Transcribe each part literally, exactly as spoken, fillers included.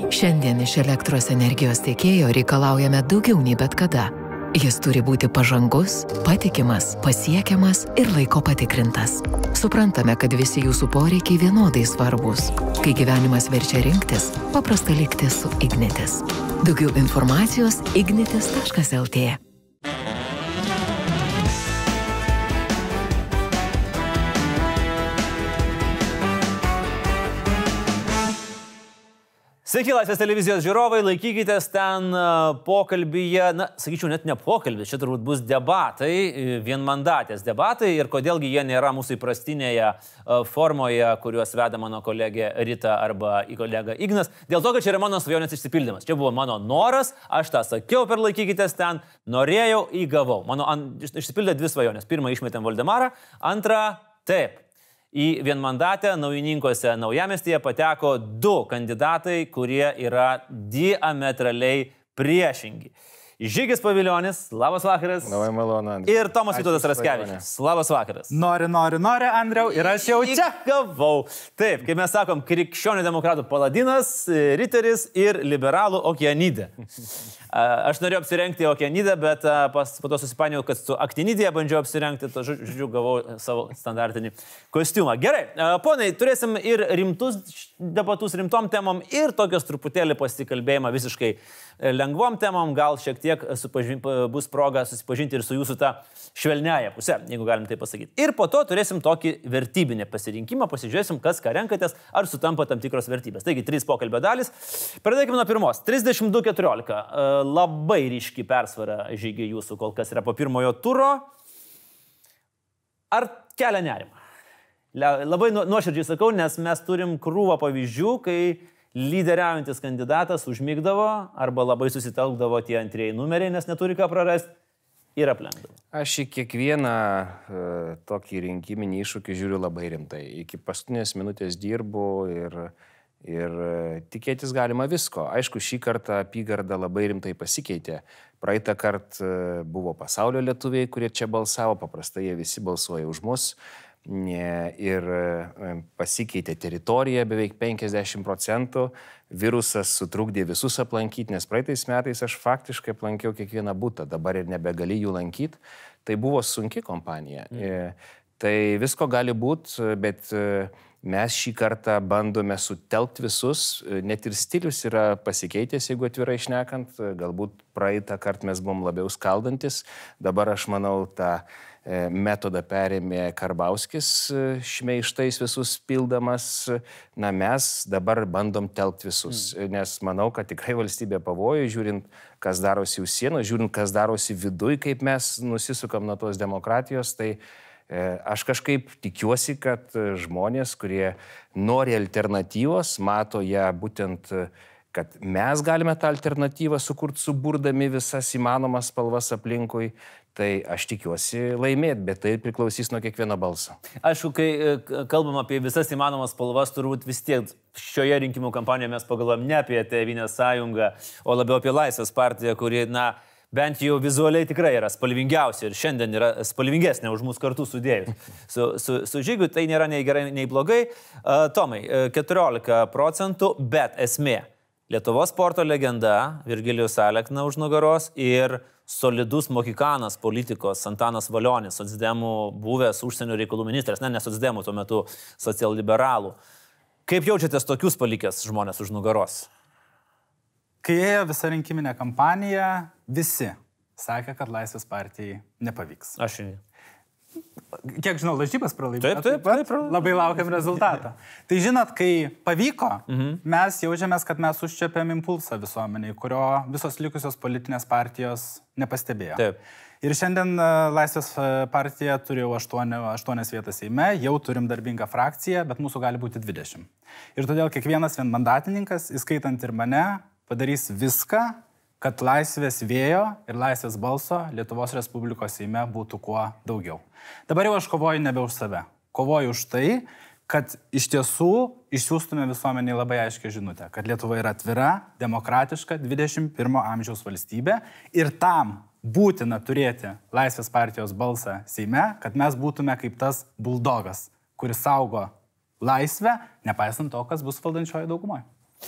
Šiandien iš elektros energijos tiekėjo reikalaujame daugiau nei bet kada. Jis turi būti pažangus, patikimas, pasiekiamas ir laiko patikrintas. Suprantame, kad visi jūsų poreikiai vienodai svarbus. Kai gyvenimas verčia rinktis, paprasta likti su Ignitis. Daugiau informacijos ignitis taškas el tė. Sveiki, Laisvės televizijos žiūrovai, laikykitės ten pokalbyje, na, sakyčiau, net ne pokalbis, čia turbūt bus debatai, vienmandatės debatai ir kodėlgi jie nėra mūsų įprastinėje formoje, kuriuos veda mano kolegė Rita arba kolega Ignas, dėl to, kad čia yra mano svajonės išsipildymas. Čia buvo mano noras, aš tą sakiau per laikykitės ten, norėjau, įgavau. Mano išsipildė dvi svajonės. Pirmą išmetėm Valdemarą, antrą taip. Į vienmandatę Naujininkuose Naujamiestyje pateko du kandidatai, kurie yra diametraliai priešingi. Žygis Paviljonis, labas vakaras. Labai malonu, Andriau. Ir Tomas Vytautas Raskevičius, labas vakaras. Nori, nori, nori, Andriau, ir aš jau čia. Įgavau. Taip, kaip mes sakom, krikščionių demokratų paladinas, riteris ir liberalų okeanidė. Aš norėjau apsirengti okeanidę, bet pas, po to susipainiau, kad su aktinidėje bandžiau apsirengti, to žodžiu, gavau savo standartinį kostiumą. Gerai, ponai, turėsim ir rimtus debatus rimtom temom ir tokios truputėlį pasikalbėjimą visiškai lengvom temom, gal šiek tiek supažin, bus proga susipažinti ir su jūsų tą švelniaja pusė, jeigu galim tai pasakyti. Ir po to turėsim tokį vertybinį pasirinkimą, pasižiūrėsim, kas ką renkatės, ar sutampa tam tikros vertybės. Taigi, trys pokalbio dalis. Pradėkime nuo pirmos. trisdešimt du keturiolika. Labai ryški persvara Žygiai jūsų kol kas yra po pirmojo turo. Ar kelia nerimą? Labai nuoširdžiai sakau, nes mes turim krūvą pavyzdžių, kai lyderiaujantis kandidatas užmigdavo arba labai susitelkdavo tie antrieji numeriai, nes neturi ką prarasti ir aplenkdavo. Aš į kiekvieną uh, tokį rinkiminį iššūkį žiūriu labai rimtai. Iki paskutinės minutės dirbu ir, ir tikėtis galima visko. Aišku, šį kartą apygarda labai rimtai pasikeitė. Praeitą kartą buvo pasaulio lietuviai, kurie čia balsavo, paprastai jie visi balsuoja už mus. Ir pasikeitė teritorija beveik penkiasdešimt procentų, virusas sutrukdė visus aplankyti, nes praeitais metais aš faktiškai aplankiau kiekvieną butą, dabar ir nebegali jų lankyti, tai buvo sunki kompanija. Mm. Tai visko gali būti, bet mes šį kartą bandome sutelkti visus, net ir stilius yra pasikeitęs, jeigu atvirai šnekant, galbūt praeitą kartą mes buvom labiau skaldantis, dabar aš manau tą metodą perėmė Karbauskis, šmeižtais visus pildamas. Na, mes dabar bandom telkti visus, mm. nes manau, kad tikrai valstybė pavojų, žiūrint, kas darosi už sienos, žiūrint, kas darosi viduj, kaip mes nusisukam nuo tos demokratijos, tai e, aš kažkaip tikiuosi, kad žmonės, kurie nori alternatyvos, mato ją būtent, kad mes galime tą alternatyvą sukurti, suburdami visas įmanomas spalvas aplinkui. Tai aš tikiuosi laimėti, bet tai priklausys nuo kiekvieno balso. Aišku, kai kalbam apie visas įmanomas spalvas, turbūt vis tiek šioje rinkimų kampanijoje mes pagalvojam ne apie Tėvynės sąjungą, o labiau apie Laisvės partiją, kuri, na, bent jau vizualiai tikrai yra spalvingiausia ir šiandien yra spalvingesnė už mūsų kartu sudėjus. Su, su, su Žygiu tai nėra nei gerai, nei blogai. Uh, Tomai, keturiolika procentų, bet esmė. Lietuvos sporto legenda Virgilijus Alekna už nugaros ir solidus mohikanas politikos Antanas Valionis, socdemų buvęs užsienio reikalų ministras, ne, ne socdemų, tuo metu socialliberalų. Kaip jaučiatės tokius palikęs žmonės už nugaros? Kai ėjo visa rinkiminė kampanija, visi sakė, kad Laisvės partijai nepavyks. Aš jau. Kiek žinau, lažybas pralaimėjo. Taip, taip, taip, taip. Labai laukiam rezultatą. Tai žinot, kai pavyko, mhm. mes jaučiamės, kad mes užčiapėm impulsą visuomeniai, kurio visos likusios politinės partijos nepastebėjo. Taip. Ir šiandien Laisvės partija turi jau aštuonias vietas Seime, jau turim darbingą frakciją, bet mūsų gali būti dvidešimt. Ir todėl kiekvienas vienmandatininkas, įskaitant ir mane, padarys viską, kad Laisvės vėjo ir Laisvės balso Lietuvos Respublikos Seime būtų kuo daugiau. Dabar jau aš kovoju nebe už save. Kovoju už tai, kad iš tiesų išsiųstume visuomeniai labai aiškią žinutę, kad Lietuva yra atvira, demokratiška dvidešimt pirmo amžiaus valstybė ir tam būtina turėti Laisvės partijos balsą Seime, kad mes būtume kaip tas buldogas, kuris saugo laisvę, nepaisant to, kas bus valdančioji daugumoje.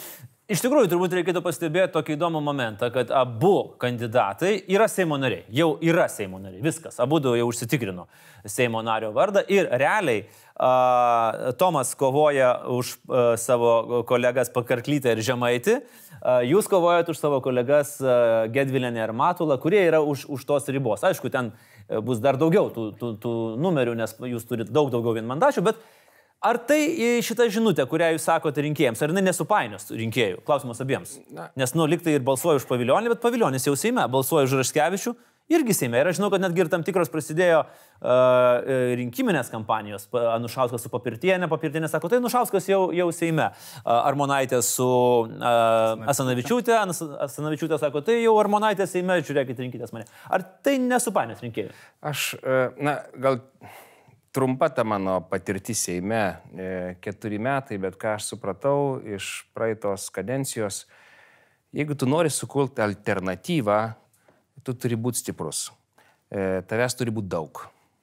Iš tikrųjų, turbūt reikėtų pastebėti tokį įdomų momentą, kad abu kandidatai yra Seimo nariai. Jau yra Seimo nariai. Viskas. Abu jau užsitikrino Seimo nario vardą. Ir realiai uh, Tomas kovoja už uh, savo kolegas Pakarklytę ir Žemaitį. Uh, jūs kovojat už savo kolegas uh, Gedvilinę ir Matulą, kurie yra už, už tos ribos. Aišku, ten bus dar daugiau tų, tų, tų numerių, nes jūs turite daug daugiau vienmandačių, bet ar tai šita žinutė, kurią jūs sakote rinkėjams, ar jinai nesupainios rinkėjų? Klausimas abiems. Na. Nes, nu, liktai ir balsuoju už Pavilionį, bet Paviljonis jau Seime, balsuoju už Raškevičių, irgi Seime. Ir aš žinau, kad netgi ir tam tikros prasidėjo uh, rinkiminės kampanijos. Anušauskas su Papirtienė, Papirtienė sako, tai Anušauskas jau, jau Seime. Uh, Armonaitė su uh, Asanavičiūtė, Asanavičiūtė sako, tai jau Armonaitė Seime, žiūrėkit, rinkitės mane. Ar tai nesupainios rinkėjų? Aš, uh, na, gal... Trumpa ta mano patirtis Seime, keturi metai, bet ką aš supratau iš praeitos kadencijos, jeigu tu nori sukurti alternatyvą, tu turi būti stiprus. Tavęs turi būti daug.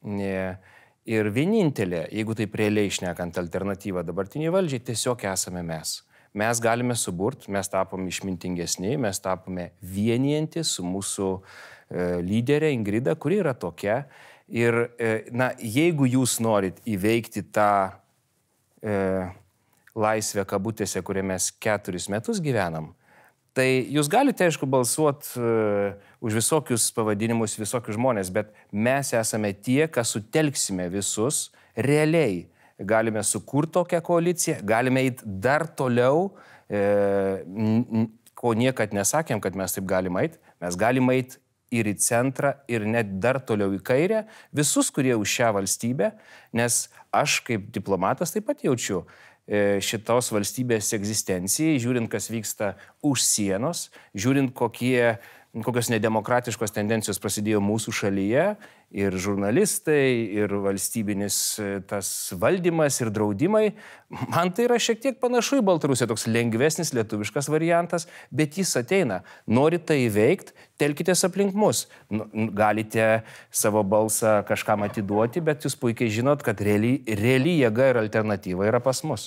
Ir vienintelė, jeigu taip realiai šnekant alternatyvą dabartiniai valdžiai, tiesiog esame mes. Mes galime suburti, mes tapome išmintingesni, mes tapome vienijanti su mūsų lyderė Ingrida, kuri yra tokia. Ir, na, jeigu jūs norit įveikti tą e, laisvę kabutėse, kurią mes keturis metus gyvenam, tai jūs galite, aišku, balsuoti e, už visokius pavadinimus, visokius žmonės, bet mes esame tie, kas sutelksime visus realiai. Galime sukurti tokią koaliciją, galime eiti dar toliau, e, ko niekad nesakėm, kad mes taip galime eiti, mes galime eiti ir į centrą, ir net dar toliau į kairę, visus, kurie už šią valstybę, nes aš kaip diplomatas taip pat jaučiu šitos valstybės egzistencijai, žiūrint, kas vyksta už sienos, žiūrint, kokie, kokios nedemokratiškos tendencijos prasidėjo mūsų šalyje, ir žurnalistai, ir valstybinis tas valdymas, ir draudimai. Man tai yra šiek tiek panašu į Baltarusiją, toks lengvesnis lietuviškas variantas, bet jis ateina. Norite tai įveikti, telkitės aplink mus. Galite savo balsą kažkam atiduoti, bet jūs puikiai žinot, kad reali, reali jėga ir alternatyva yra pas mus.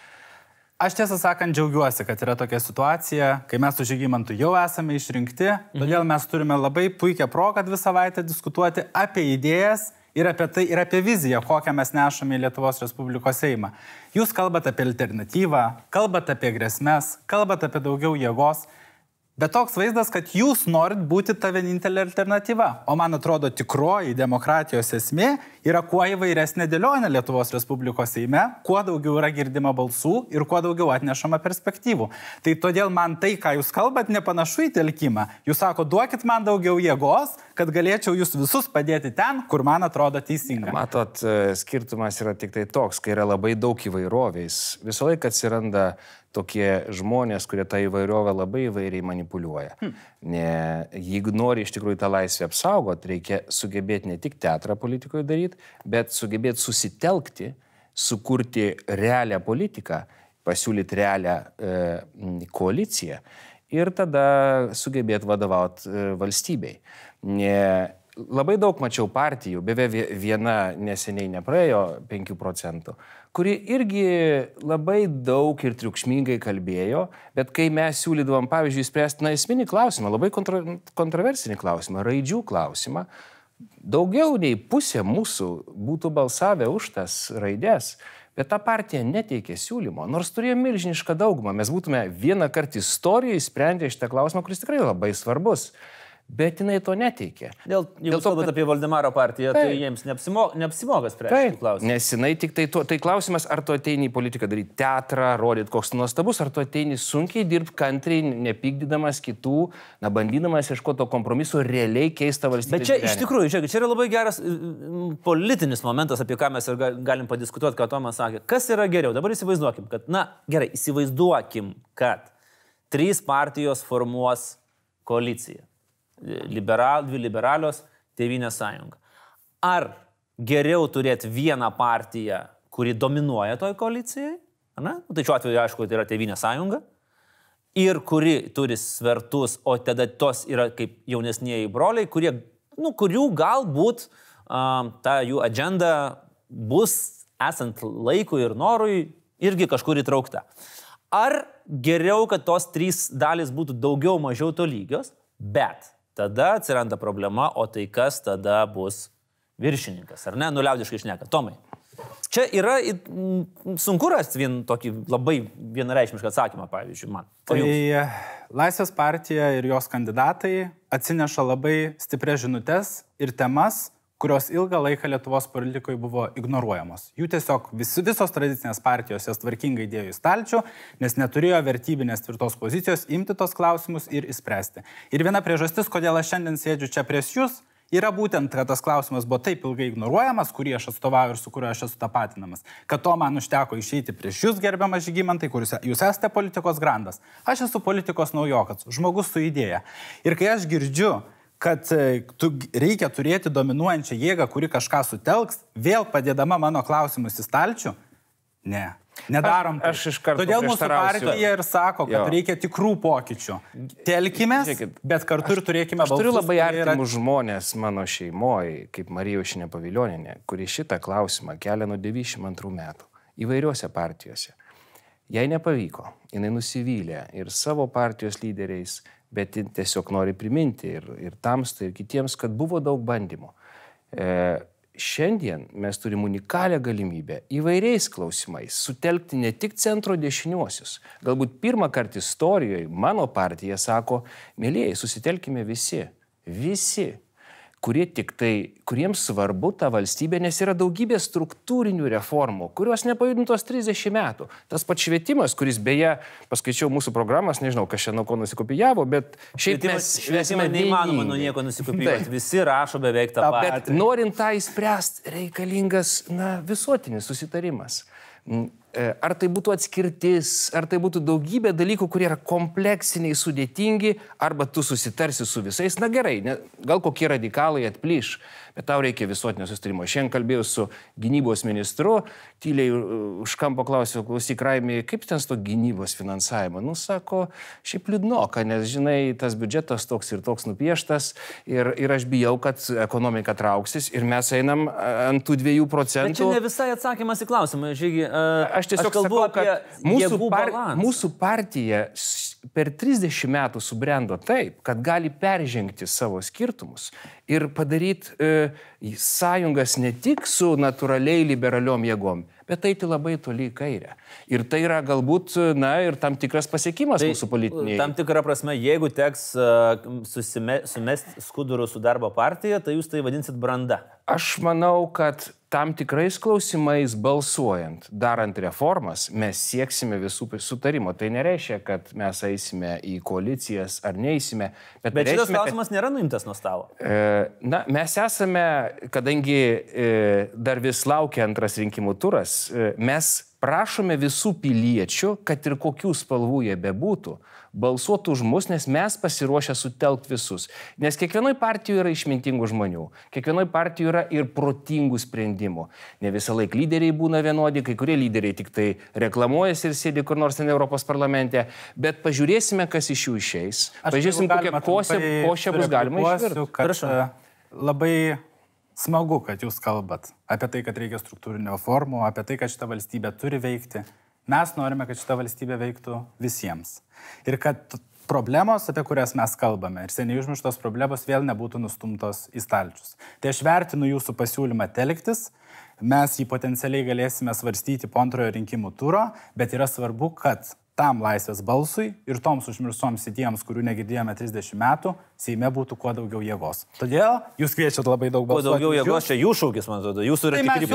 Aš tiesą sakant džiaugiuosi, kad yra tokia situacija, kai mes su Žygimantu jau esame išrinkti, todėl mes turime labai puikią progą dvi savaitę diskutuoti apie idėjas ir apie tai, ir apie viziją, kokią mes nešame į Lietuvos Respublikos Seimą. Jūs kalbate apie alternatyvą, kalbate apie grėsmes, kalbate apie daugiau jėgos, bet toks vaizdas, kad jūs norit būti ta vienintelė alternatyva. O man atrodo, tikroji demokratijos esmė yra kuo įvairesnė dėlionė Lietuvos Respublikos Seime, kuo daugiau yra girdima balsų ir kuo daugiau atnešama perspektyvų. Tai todėl man tai, ką jūs kalbat, nepanašu į telkimą. Jūs sako, duokit man daugiau jėgos, kad galėčiau jūs visus padėti ten, kur man atrodo teisinga. Matot, skirtumas yra tik tai toks, kai yra labai daug įvairovės. Visą laiką atsiranda tokie žmonės, kurie tą įvairovę labai įvairiai manipuliuoja. Hmm. Ne, jeigu nori iš tikrųjų tą laisvę apsaugoti, reikia sugebėti ne tik teatrą politikoje daryti, bet sugebėti susitelkti, sukurti realią politiką, pasiūlyti realią e, koaliciją ir tada sugebėti vadovauti e, valstybei. Ne, labai daug mačiau partijų, beveik viena neseniai nepraėjo penkių procentų, kuri irgi labai daug ir triukšmingai kalbėjo, bet kai mes siūlydavom, pavyzdžiui, spręsti na, esminį klausimą, labai kontra, kontroversinį klausimą, raidžių klausimą, daugiau nei pusė mūsų būtų balsavę už tas raidės, bet ta partija neteikė siūlymo, nors turėjo milžinišką daugumą. Mes būtume vieną kartą istorijoje sprendę šitą klausimą, kuris tikrai labai svarbus. Bet jinai to neteikė. Dėl, jeigu Dėl to, kalbant kad... apie Valdemaro partiją, tai, tai jiems neapsimo, neapsimoga spręsti klausimą. Nes jinai tik tai, to, tai klausimas, ar tu ateini į politiką daryti teatrą, rodyti koks nuostabus, ar tu ateini sunkiai dirbti kantriai, nepykdydamas kitų, na, bandydamas ieškoti to kompromiso, realiai keistą valstybę. Bet čia gyvenimą. Iš tikrųjų, žiūrėk, čia yra labai geras politinis momentas, apie ką mes ir galim padiskutuoti, ką Tomas sakė. Kas yra geriau? Dabar įsivaizduokim, kad, na, gerai, įsivaizduokim, kad trys partijos formuos koaliciją. Liberal, dvi liberalios, Tėvynės sąjunga. Ar geriau turėti vieną partiją, kuri dominuoja toj koalicijai, ne? Tai šiuo atveju, aišku, tai yra Tėvynės sąjunga, ir kuri turi svertus, o tada tos yra kaip jaunesnieji broliai, kurie, nu, kurių galbūt um, ta jų agenda bus, esant laikui ir norui, irgi kažkur įtraukta. Ar geriau, kad tos trys dalys būtų daugiau mažiau tolygios, bet tada atsiranda problema, o tai kas tada bus viršininkas, ar ne? Nuliaudiškai šneka. Tomai, čia yra sunku rasti vien tokį labai vienareikšmišką atsakymą, pavyzdžiui, man. Tai Laisvės partija ir jos kandidatai atsineša labai stiprias žinutes ir temas, kurios ilgą laiką Lietuvos politikoje buvo ignoruojamos. Jų tiesiog vis, visos tradicinės partijos jas tvarkingai dėjo į stalčių, nes neturėjo vertybinės tvirtos pozicijos imti tos klausimus ir įspręsti. Ir viena priežastis, kodėl aš šiandien sėdžiu čia prieš jūs, yra būtent, kad tas klausimas buvo taip ilgai ignoruojamas, kurį aš atstovauju ir su kuriuo aš esu tapatinamas, kad to man užteko išeiti prieš jūs, gerbiamas Žygimantai, kuris jūs esate politikos grandas. Aš esu politikos naujokas, žmogus su idėja. Ir kai aš girdžiu, kad tu reikia turėti dominuojančią jėgą, kuri kažką sutelks, vėl padėdama mano klausimus į stalčių? Ne. Nedarom. Aš, aš iš karto Todėl mūsų partija ir sako, kad jo. reikia tikrų pokyčių. Telkimės, bet kartu ir turėkime balsus. Aš turiu labai artimus yra... žmonės mano šeimoje, kaip Marija Aušrinė Pavilionienė, kuri šitą klausimą kelia nuo devyniasdešimt antrų metų įvairiuose partijose. Jai nepavyko, jinai nusivylė ir savo partijos lyderiais, bet tiesiog nori priminti ir, ir tamstai, ir kitiems, kad buvo daug bandymų. E, šiandien mes turim unikalią galimybę įvairiais klausimais sutelkti ne tik centro dešiniuosius. Galbūt pirmą kartą istorijoje mano partija sako, mėlyjei, susitelkime visi, visi, kurie tik tai, kuriems svarbu ta valstybė, nes yra daugybė struktūrinių reformų, kurios nepajudintos trisdešimt metų. Tas pats švietimas, kuris beje, paskaičiau mūsų programas, nežinau, kas čia nuo ko nusikopijavo, bet šiaip mes... Švietimą neįmanoma nuo nieko nusikopijuoti, visi rašo beveik tą patį. Bet norint tą įspręsti, reikalingas, na, visuotinis susitarimas. Ar tai būtų atskirtis, ar tai būtų daugybė dalykų, kurie yra kompleksiniai, sudėtingi, arba tu susitarsi su visais. Na gerai, ne, gal kokie radikalai atplyš, bet tau reikia visuotinio susitarimo. Šiandien kalbėjau su gynybos ministru, tyliai už kampo klausiau, klausyk Raimi, kaip ten su to gynybos finansavimo? Nu, sako, šiaip liūdnoka, nes, žinai, tas biudžetas toks ir toks nupieštas ir, ir aš bijau, kad ekonomika trauksis ir mes einam ant tų dviejų procentų. Bet čia ne visai atsakymas į klausimą, Žygi. Uh... Aš tiesiog aš sakau, kad mūsų, par, mūsų partija per trisdešimt metų subrendo taip, kad gali peržengti savo skirtumus ir padaryti e, sąjungas ne tik su natūraliai liberaliom jėgom, bet eiti labai toli į kairę. Ir tai yra galbūt, na, ir tam tikras pasiekimas tai, mūsų politiniai. Tam tikrą prasme, jeigu teks uh, susime, sumesti skudurų su darbo partija, tai jūs tai vadinsit branda. Aš manau, kad tam tikrais klausimais balsuojant, darant reformas, mes sieksime visų sutarimo. Tai nereiškia, kad mes eisime į koalicijas ar neisime. Bet, bet šitas reisime, klausimas kad, nėra nuimtas nuo stalo. E, na, mes esame, kadangi e, dar vis laukia antras rinkimų turas, e, mes prašome visų piliečių, kad ir kokių spalvų jie bebūtų, balsuotų už mus, nes mes pasiruošę sutelkti visus. Nes kiekvienoj partijoje yra išmintingų žmonių, kiekvienoj partijoje yra ir protingų sprendimų. Ne visą laiką lyderiai būna vienodi, kai kurie lyderiai tik tai reklamuojasi ir sėdi kur nors ten Europos parlamente, bet pažiūrėsime, kas iš jų išeis. Pažiūrėsim, kokią košę bus galima išvirti. Labai smagu, kad jūs kalbat apie tai, kad reikia struktūrinio reformų, apie tai, kad šita valstybė turi veikti. Mes norime, kad šita valstybė veiktų visiems. Ir kad problemos, apie kurias mes kalbame, ir seniai užmirštos problemos vėl nebūtų nustumtos į stalčius. Tai aš vertinu jūsų pasiūlymą telktis, mes jį potencialiai galėsime svarstyti po antrojo rinkimų turo, bet yra svarbu, kad tam laisvės balsui ir toms užmirštoms idėjams, kurių negirdėjome trisdešimt metų, Seime būtų kuo daugiau jėgos. Todėl jūs kviečiat labai daug balsuoti. Kuo daugiau jėgos, čia jų šūkis, man atrodo. Jūsų yra tai tikri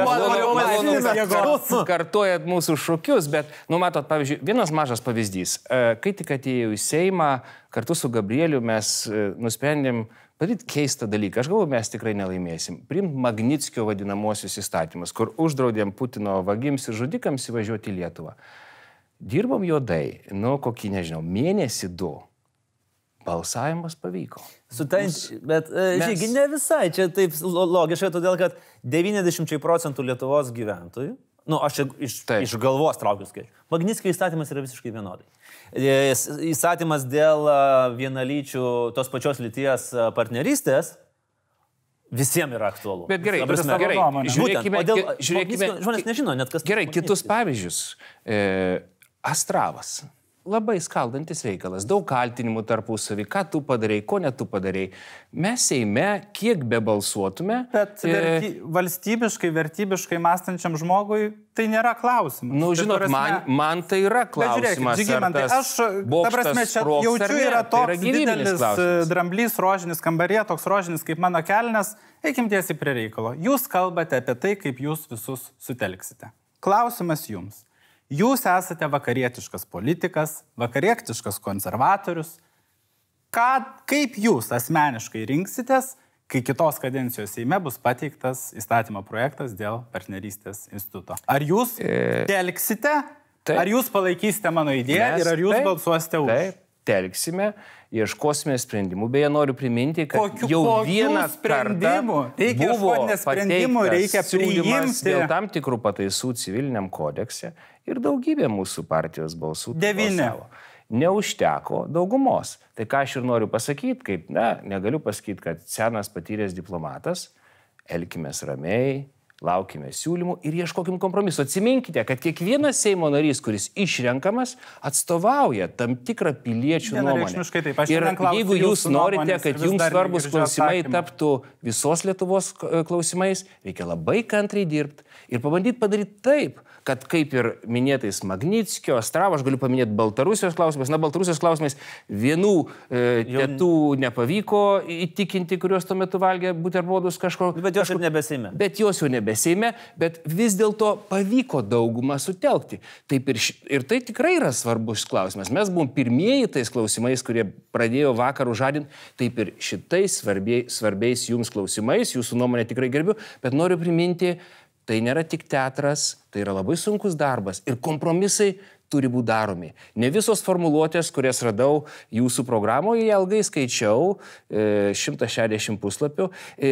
pokyčiai. Kartuojat mūsų šūkius, bet, nu, matot, pavyzdžiui, vienas mažas pavyzdys. Kai tik atėjau į Seimą, kartu su Gabrieliu mes nusprendėm padaryti keistą dalyką. Aš galvoju, mes tikrai nelaimėsim. Priimt Magnitskio vadinamosius įstatymus, kur uždraudėm Putino vagims ir žudikams įvažiuoti į Lietuvą. Dirbom juodai, nu, kokį, nežinau, mėnesį du. Balsavimas pavyko. Sutain, bet, mes... Žygi, ne visai. Čia taip logiškai, todėl, kad devyniasdešimt procentų Lietuvos gyventojų, nu, aš čia iš, iš galvos traukiu skaičių, Magnitskio įstatymas yra visiškai vienodai. Įstatymas dėl vienalyčių tos pačios lyties partnerystės visiems yra aktualu. Bet gerai, prasme, gerai. Žiūrėkime, dėl, žiūrėkime, žmonės nežino net kas. Gerai, kitus pavyzdžius. E, Astravas. Labai skaldantis reikalas, daug kaltinimų tarpusavį, ką tu padarai, ko ne tu padarai. Mes Seime, kiek be balsuotume. Bet verty, e... valstybiškai, vertybiškai mąstančiam žmogui tai nėra klausimas. Na, nu, žinot, prasme, man, man tai yra klausimas. Žygimantai, aš, ta prasme, čia jaučiu, yra toks tai yra didelis klausimas. Dramblys rožinis kambaryje, toks rožinis kaip mano kelnes. Eikim tiesiai prie reikalo. Jūs kalbate apie tai, kaip jūs visus sutelksite. Klausimas jums. Jūs esate vakarietiškas politikas, vakarietiškas konservatorius. Ką, kaip jūs asmeniškai rinksitės, kai kitos kadencijos Seime bus pateiktas įstatymo projektas dėl partnerystės instituto? Ar jūs e... telksite, taip. Ar jūs palaikysite mano idėją Mes, ir ar jūs taip, balsuosite už? Taip, telksime, ieškosime sprendimų. Beje, noriu priminti, kad kokiu, jau kokiu vieną sprendimų reikia buvo sprendimų, reikia priimti dėl tam tikrų pataisų civiliniam kodekse ir daugybė mūsų partijos balsų. Devyni. Neužteko daugumos. Tai ką aš ir noriu pasakyti, kaip, na, negaliu pasakyti, kad senas patyręs diplomatas, elkimės ramiai, laukime siūlymų ir ieškokim kompromiso. Atsiminkite, kad kiekvienas Seimo narys, kuris išrenkamas, atstovauja tam tikrą piliečių nuomonę. Taip, ir jeigu jūs norite, kad jums svarbus klausimai taptų visos Lietuvos klausimais, reikia labai kantriai dirbti ir pabandyti padaryti taip, kad kaip ir minėtais Magnitskio, Astravo, aš galiu paminėti Baltarusijos klausimais. Na, Baltarusijos klausimais vienų e, tėtų nepavyko įtikinti, kurios tuo metu valgė buterbrodus kažko. Bet jos jau nebeseime. Bet jos jau nebeseime, bet vis dėlto pavyko daugumą sutelkti. Taip ir, š... ir tai tikrai yra svarbus klausimas. Mes buvom pirmieji tais klausimais, kurie pradėjo vakarų žadinti. Taip ir šitais svarbiai, svarbiais jums klausimais, jūsų nuomonę tikrai gerbiu, bet noriu priminti, tai nėra tik teatras, tai yra labai sunkus darbas ir kompromisai turi būti daromi. Ne visos formuluotės, kurias radau jūsų programoje, ilgai skaičiau, šimtas šešiasdešimt puslapių,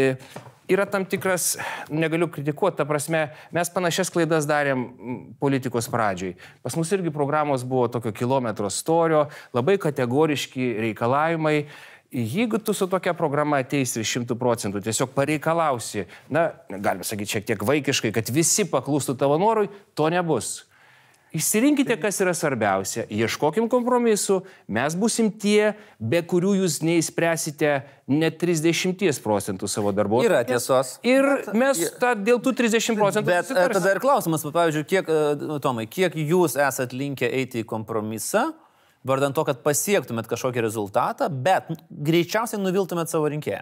yra tam tikras, negaliu kritikuoti, ta prasme, mes panašias klaidas darėm politikos pradžiai. Pas mus irgi programos buvo tokio kilometro storio, labai kategoriški reikalavimai. Jeigu tu su tokia programa ateisi šimtų procentų, tiesiog pareikalausi, na, galime sakyti šiek tiek vaikiškai, kad visi paklustų tavo norui, to nebus. Išsirinkite, kas yra svarbiausia, ieškokim kompromisų, mes busim tie, be kurių jūs neįspręsite net trisdešimt procentų savo darbo. Yra tiesos. Ir mes ta, dėl tų trisdešimt procentų... Bet susitarsim. Tada ir klausimas, pavyzdžiui, kiek, Tomai, kiek jūs esat linkę eiti į kompromisą, vardan to, kad pasiektumėt kažkokį rezultatą, bet greičiausiai nuviltumėt savo rinkėją.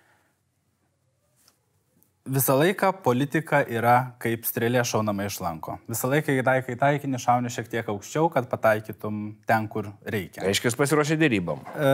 Visą laiką politika yra kaip strėlė šaunama iš lanko. Visą laiką, kai taikai taikinį, šauni šiek tiek aukščiau, kad pataikytum ten, kur reikia. Aiškiai, jūs pasiruošę dėrybom. E,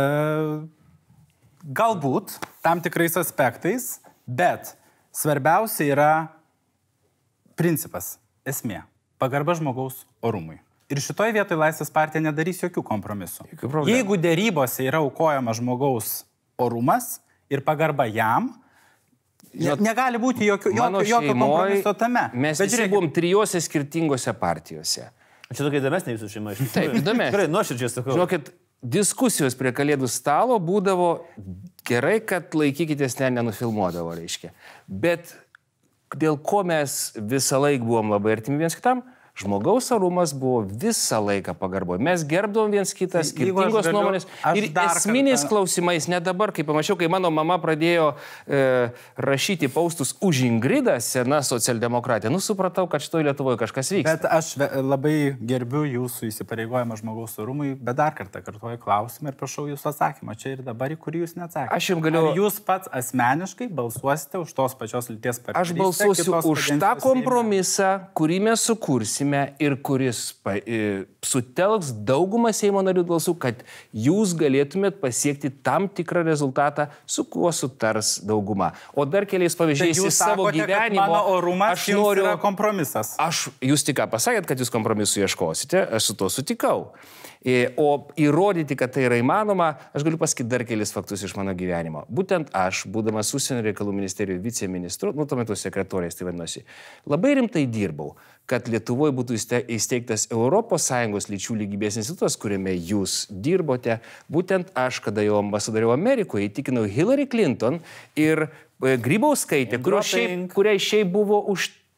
galbūt, tam tikrais aspektais, bet svarbiausia yra principas, esmė, pagarba žmogaus orumui. Ir šitoj vietoj Laisvės partija nedarys jokių kompromisų. Jeigu dėrybose yra aukojama žmogaus orumas ir pagarba jam, Žinot, negali būti jokio, jokio, jokio kompromiso tame. Mes visi žiūrėkime, buvom trijose skirtingose partijose. Čia tokia įdomesnė jūsų šeima. Taip, įdomesnė. Gerai, nuoširdžiai sakau. Žinokit, diskusijos prie Kalėdų stalo būdavo gerai, kad laikykitės ten nenufilmuodavo, reiškia. Bet dėl ko mes visą laiką buvom labai artimi viens kitam, žmogaus orumas buvo visą laiką pagarboje. Mes gerbdavom viens kitą, skirtingos galiu, nuomonės. Ir esminiais kartą... klausimais, ne dabar, kai pamačiau, kai mano mama pradėjo e, rašyti paustus už Ingridą, sena socialdemokratė, nu supratau, kad šitoj Lietuvoje kažkas vyksta. Bet aš labai gerbiu jūsų įsipareigojimą žmogaus orumui, bet dar kartą kartuoju klausimą ir prašau jūsų atsakymą. Čia ir dabar, į kurį jūs neatsakėte. Aš jums galiu... Ar jūs pats asmeniškai balsuosite už tos pačios lyties partnerystę? Aš balsuosiu už tą kompromisą, kurį mes sukursime ir kuris pa, e, sutelks daugumą Seimo narių balsų, kad jūs galėtumėt pasiekti tam tikrą rezultatą, su kuo sutars dauguma. O dar keliais pavyzdžiais į savo sakote, gyvenimo... Mano orumas aš noriu... yra kompromisas. Aš, jūs tik ką pasakėt, kad jūs kompromisų ieškosite, aš su to sutikau. O įrodyti, kad tai yra įmanoma, aš galiu pasakyti dar kelis faktus iš mano gyvenimo. Būtent aš, būdamas Užsienio reikalų ministerijos viceministru, nu, tuo metu sekretorės, tai vadinosi, labai rimtai dirbau, kad Lietuvoje būtų įsteigtas Europos Sąjungos lyčių lygybės institutas, kuriame jūs dirbote. Būtent aš, kada jau ambasadoriau Amerikoje, įtikinau Hillary Clinton ir Grybauskaitė, šiaip, kuriai šiaip buvo už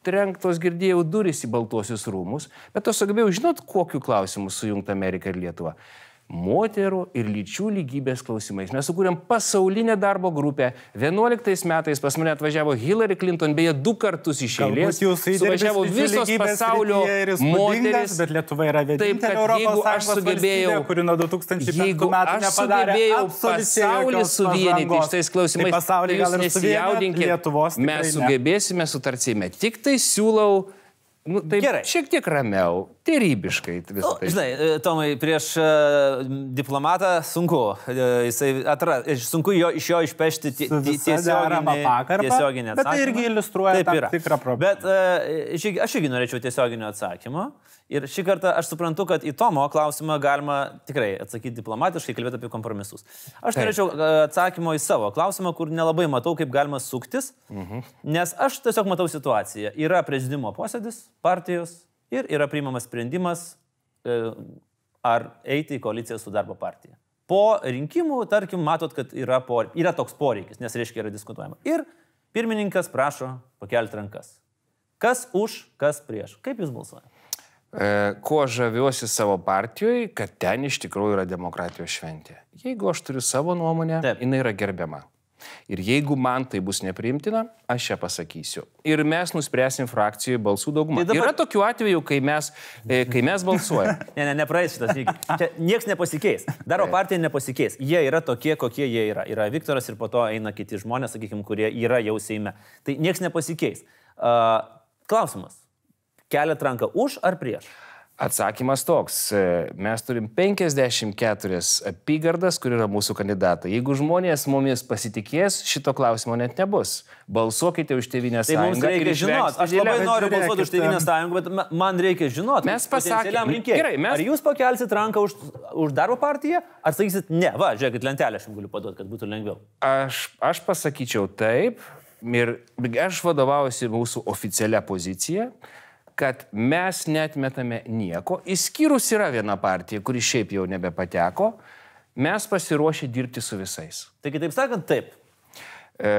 užtrenktos, girdėjau, durys į Baltuosius rūmus, bet aš sugebėjau žinot, kokiu klausimu sujungta Amerika ir Lietuva. Moterų ir lyčių lygybės klausimais. Mes sukūrėm pasaulinę darbo grupę. vienuoliktais metais pas mane atvažiavo Hillary Clinton, beje, du kartus iš eilės. Suvažiavo visos pasaulio moteris. Bet Lietuva yra vienintelė Europos Sąjungos valstybė, kuri nuo du tūkstančiai penktų metų nepadarė pasaulį suvienyti šitais klausimais. Tai pasaulį gal ir suvienyt, Lietuvos tikrai mes sugebėsime sutartsime. Tik tai siūlau Nu, taip, gerai. Šiek tiek ramiau, terybiškai visą tai. Žinai, Tomai, prieš uh, diplomatą sunku, uh, jisai atra, sunku jo, iš jo išpešti tiesioginį atsakymą. Bet tai irgi iliustruoja tam tikrą problemą. Bet uh, aš irgi norėčiau tiesioginio atsakymo. Ir šį kartą aš suprantu, kad į Tomo klausimą galima tikrai atsakyti diplomatiškai, kalbėti apie kompromisus. Aš Taip. norėčiau atsakymo į savo klausimą, kur nelabai matau, kaip galima suktis, mhm. nes aš tiesiog matau situaciją. Yra prezidiumo posėdis partijos ir yra priimamas sprendimas, ar eiti į koaliciją su darbo partija. Po rinkimų, tarkim, matot, kad yra, por... yra toks poreikis, nes reiškia yra diskutuojama. Ir pirmininkas prašo pakelti rankas. Kas už, kas prieš. Kaip jūs balsuojate? Kuo žaviuosi savo partijoje, kad ten iš tikrųjų yra demokratijos šventė. Jeigu aš turiu savo nuomonę, Taip. jinai yra gerbiama. Ir jeigu man tai bus nepriimtina, aš ją pasakysiu. Ir mes nuspręsim frakcijoje balsų daugumą. Tai dabar... Yra tokių atvejų, kai mes, kai mes balsuojame. ne, ne, nepraeis šitas lygis. Čia nieks nepasikeis. Daro partija nepasikeis. Jie yra tokie, kokie jie yra. Yra Viktoras ir po to eina kiti žmonės, sakykime, kurie yra jau Seime. Tai nieks nepasikeis. Uh, klausimas. Keliat ranką už ar prieš? Atsakymas toks. Mes turim penkiasdešimt keturias apygardas, kur yra mūsų kandidatai. Jeigu žmonės mumis pasitikės, šito klausimo net nebus. Balsuokite už Tėvynės sąjungą. Tai mums reikia žinot. Aš labai noriu balsuoti už Tėvynės sąjungą, bet man reikia žinot. Mes pasakėme. Gerai, mes... Ar jūs pakelsit ranką už, už darbo partiją, ar sakysit ne? Va, žiūrėkit, lentelę aš jums galiu paduoti, kad būtų lengviau. Aš, aš pasakyčiau taip ir aš vadovaujuosi mūsų oficialia pozicija, kad mes netmetame nieko, išskyrus yra viena partija, kuri šiaip jau nebepateko, mes pasiruošę dirbti su visais. Tai kitaip sakant, taip. E,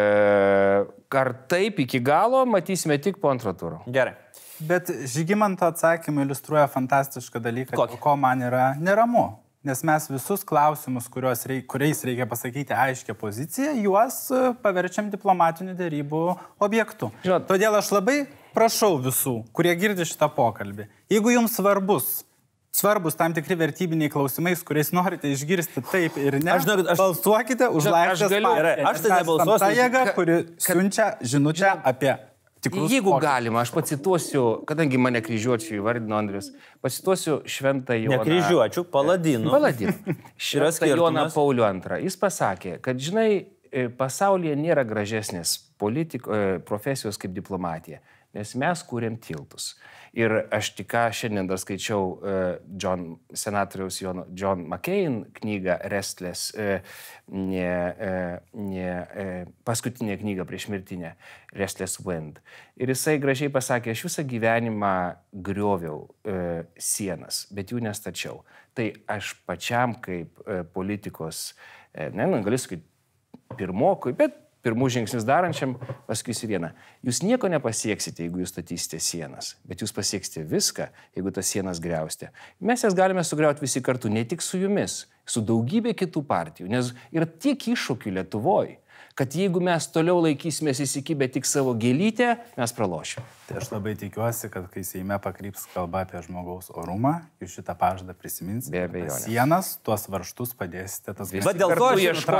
ar taip iki galo, matysime tik po antro turo. Gerai. Bet Žygimanto atsakymai iliustruoja fantastišką dalyką, Kokį? ko man yra neramu. Nes mes visus klausimus, reik, kuriais reikia pasakyti aiškę poziciją, juos paverčiam diplomatinių dėrybų objektų. Žinot, todėl aš labai prašau visų, kurie girdi šitą pokalbį, jeigu jums svarbus, svarbus tam tikri vertybiniai klausimais, kuriais norite išgirsti taip ir ne, aš, aš, balsuokite už Laisvės partiją. Aš tai nebalsuosiu. Ta jėga, kuri siunčia žinutę apie tikrus Jeigu pokalbį. galima, aš pacituosiu, kadangi mane kryžiuočių įvardino Andrius, pacituosiu Šventą Joną. Ne kryžiuočių, Paladinų. Paladinų. Šventą Joną Paulių antrą. Jis pasakė, kad, žinai, pasaulyje nėra gražesnės politiko, profesijos kaip diplomatija, nes mes kūrėm tiltus. Ir aš tik ką šiandien dar skaičiau uh, John, senatoriaus Jono, John McCain knygą Restless, uh, ne, uh, ne, uh, paskutinė knyga prieš mirtinę, Restless Wind. Ir jisai gražiai pasakė, aš visą gyvenimą grioviau uh, sienas, bet jų nestačiau. Tai aš pačiam kaip uh, politikos, uh, ne, galiu sakyti, pirmokui, bet pirmų žingsnius darančiam pasakysiu vieną. Jūs nieko nepasieksite, jeigu jūs statysite sienas, bet jūs pasieksite viską, jeigu tas sienas griausite. Mes jas galime sugriauti visi kartu, ne tik su jumis, su daugybė kitų partijų, nes yra tiek iššūkių Lietuvoje, kad jeigu mes toliau laikysimės įsikibę tik savo gėlytę, mes pralošim. Tai aš labai tikiuosi, kad kai Seime pakryps kalba apie žmogaus orumą, jūs šitą pažadą prisiminsite. Be abejonės. Sienas, tuos varžtus padėsite. Tas Bet dėl ko,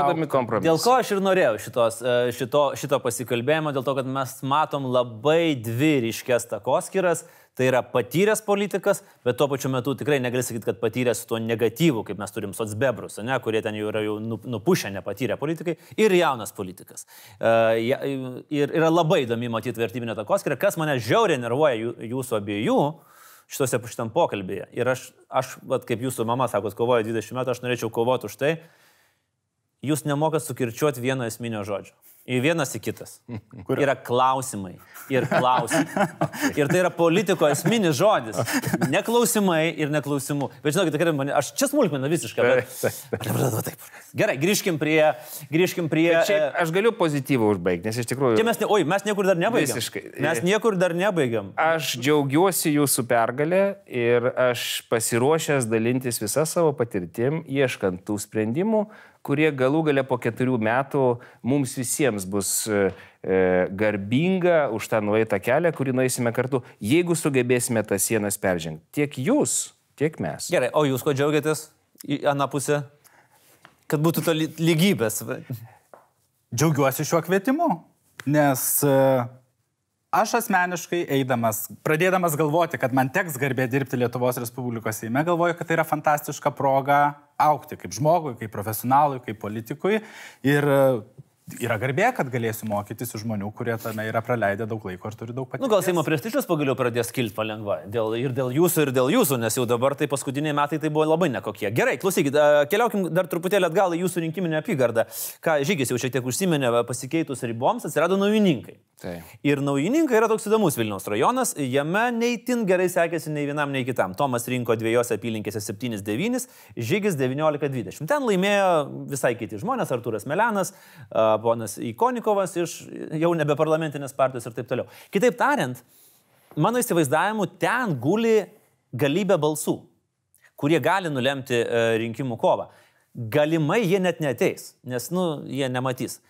dėl ko aš ir norėjau šitos, šito, šito pasikalbėjimo, dėl to, kad mes matom labai dvi ryškės takoskiras. Tai yra patyręs politikas, bet tuo pačiu metu tikrai negali sakyti, kad patyręs su tuo negatyvu, kaip mes turim socbebrus, ne, kurie ten jau yra jau nupušę nepatyrę politikai, ir jaunas politikas. Uh, ir yra labai įdomi matyti vertybinę takoskyrą, kas mane žiauriai nervuoja jūsų abiejų šitose šitam pokalbėje. Ir aš, aš vat, kaip jūsų mama sakot, kovoja dvidešimt metų, aš norėčiau kovoti už tai. Jūs nemokat sukirčiuoti vieno esminio žodžio. į vienas į kitas. Kur yra klausimai ir klausimai. Ir tai yra politiko esminis žodis. Ne klausimai ir ne klausimų. Bet žinokit, tikrai mane, aš čia smulkmena visiškai. Bet... Gerai, grįžkim prie... Grįžkim prie bet šiaip, aš galiu pozityvą užbaigti, nes iš tikrųjų... Čia mes, ne, oi, mes niekur dar nebaigiam. Visiškai. Mes niekur dar nebaigiam. Aš džiaugiuosi jūsų pergalę ir aš pasiruošęs dalintis visą savo patirtim, ieškant tų sprendimų, kurie galų gale po keturių metų mums visiems bus e, garbinga už tą nueitą kelią, kurį nueisime kartu, jeigu sugebėsime tas sienas peržengti. Tiek jūs, tiek mes. Gerai, o jūs ko džiaugiatės į aną pusę? Kad būtų to lygybės. Džiaugiuosi šiuo kvietimu, nes aš asmeniškai eidamas, pradėdamas galvoti, kad man teks garbė dirbti Lietuvos Respublikos Seime, galvoju, kad tai yra fantastiška proga augti kaip žmogui, kaip profesionalui, kaip politikui. Ir yra garbė, kad galėsiu mokytis iš žmonių, kurie tame yra praleidę daug laiko ir turi daug patirties. Nu, gal Seimo prestižas pagaliau pradės kilti palengva. Dėl, ir dėl jūsų, ir dėl jūsų, nes jau dabar tai paskutiniai metai tai buvo labai nekokie. Gerai, klausykit, keliaukim dar truputėlį atgal į jūsų rinkiminę apygardą. Ką Žygis jau šiek tiek užsiminė, pasikeitus riboms atsirado naujininkai. Tai. Ir naujininkai yra toks įdomus Vilniaus rajonas, jame neįtin gerai sekėsi nei vienam, nei kitam. Tomas rinko dviejose apylinkėse septynis devynis, Žygis devyniolika dvidešimt. Ten laimėjo visai kiti žmonės, Artūras Melenas, ponas Ikonikovas iš jau nebe parlamentinės partijos ir taip toliau. Kitaip tariant, mano įsivaizdavimu, ten guli galybė balsų, kurie gali nulemti rinkimų kovą. Galimai jie net neateis, nes, nu, jie nematys.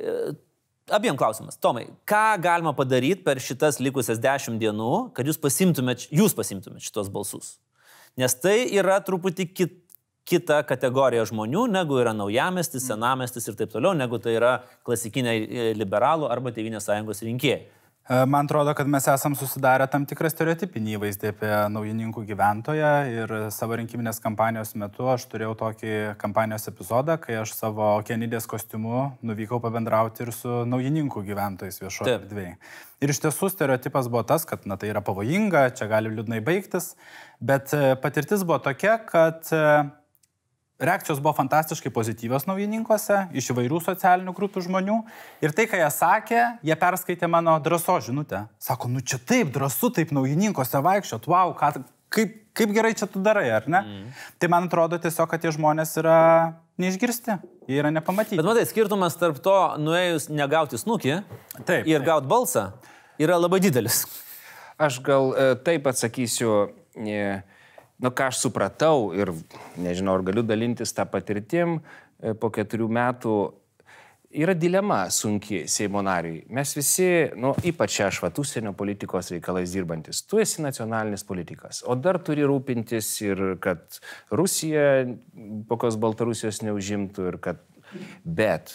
Abiem klausimas. Tomai, ką galima padaryti per šitas likusias dešimt dienų, kad jūs pasimtumėt, jūs pasimtumėt šitos balsus? Nes tai yra truputį kit, kita kategorija žmonių, negu yra naujamestis, senamestis ir taip toliau, negu tai yra klasikiniai liberalų arba Tėvynės sąjungos rinkėjai. Man atrodo, kad mes esam susidarę tam tikrą stereotipinį įvaizdį apie naujininkų gyventoją ir savo rinkiminės kampanijos metu aš turėjau tokį kampanijos epizodą, kai aš savo Kenidės kostiumu nuvykau pabendrauti ir su naujininkų gyventojais viešoje erdvėje. Ir iš tiesų stereotipas buvo tas, kad na, tai yra pavojinga, čia gali liūdnai baigtis, bet patirtis buvo tokia, kad reakcijos buvo fantastiškai pozityvios naujininkuose, iš įvairių socialinių grupių žmonių. Ir tai, ką jie sakė, jie perskaitė mano drąsos žinutę. Sako, nu čia taip drąsu, taip naujininkuose vaikščiot, wow, ką, kaip, kaip gerai čia tu darai, ar ne? Mm. Tai man atrodo tiesiog, kad tie žmonės yra neišgirsti, jie yra nepamatyti. Bet matai, skirtumas tarp to, nuėjus negauti snukį taip, ir taip. gauti balsą, yra labai didelis. Aš gal taip atsakysiu... Ne... Nu, ką aš supratau ir, nežinau, ar galiu dalintis tą patirtim, po keturių metų yra dilema sunki Seimo nariui. Mes visi, nu, ypač aš, vat, užsienio politikos reikalais dirbantis, tu esi nacionalinis politikas, o dar turi rūpintis ir kad Rusija kokios Baltarusijos neužimtų ir kad... Bet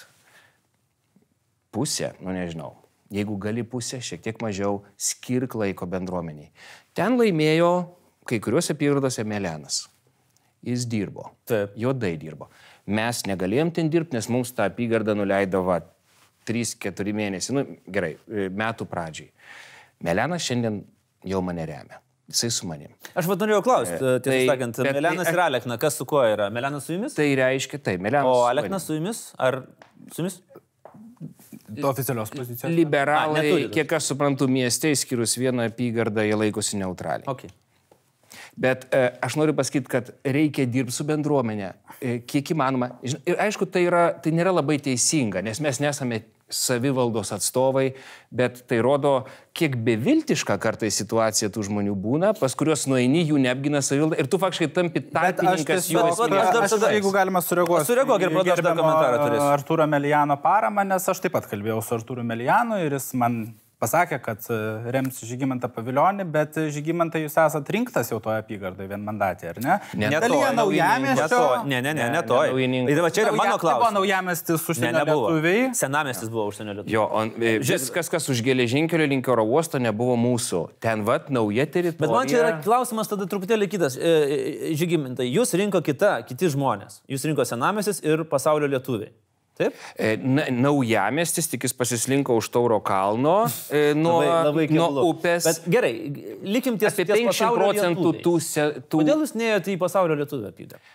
pusė, nu nežinau, jeigu gali pusę, šiek tiek mažiau, skirk laiko bendruomeniai. Ten laimėjo kai kuriuose apygardose Melenas. Jis dirbo. Taip. Juodai dirbo. Mes negalėjom ten dirbti, nes mums tą apygardą nuleido va trys keturi mėnesiai, nu gerai, metų pradžiai. Melenas šiandien jau mane remia. Jisai su manim. Aš vad norėjau klausti, e, tiesą tai, sakant, Melenas tai, ir Alekna, kas su kuo yra? Melenas su jumis? Tai reiškia, tai, Melenas. O Aleknas su jumis? Ar su jumis? Oficialios pozicijos. Liberalai, A, kiek aš suprantu, mieste, išskyrus vieną apygardą, jie laikosi neutraliai. Okay. Bet e, aš noriu pasakyti, kad reikia dirbti su bendruomenė, e, kiek įmanoma. Ir aišku, tai, yra, tai nėra labai teisinga, nes mes nesame savivaldos atstovai, bet tai rodo, kiek beviltiška kartais situacija tų žmonių būna, pas kuriuos nueini, jų neapgina savivalda ir tu faktiškai tampi tarpininkas jų esmės. Jeigu galima sureaguoti. Sureaguok ir pradėsiu dar komentarą turėsiu. Artūro Meliano paramą, nes aš taip pat kalbėjau su Artūru Melianu ir jis man pasakė, kad rems Žygimantą Pavilionį, bet Žygimantai jūs esat rinktas jau toje apygardoje vienmandatėje, ar ne? Ne, ne to, naujamiesčio. Ne, ne, ne, ne to. Ir va čia yra mano klausimas. Buvo naujamiestis užsienio lietuviai. Senamiestis buvo užsienio lietuviai. Jo, on, viskas, kas už geležinkelio link oro uosto, nebuvo mūsų. Ten vat nauja teritorija. Bet man čia yra klausimas tada truputėlį kitas. Žygimantai, jūs rinko kita, kiti žmonės. Jūs rinko senamiestis ir pasaulio lietuviai. Taip? Na, naujamiestis, tik jis pasislinko už Tauro kalno, e, nuo, labai, labai nuo upės. Bet gerai, likim ties, ties pasaulio lietuviai. Tų se, tų... Kodėl jūs neėjote į pasaulio lietuvį apygardą?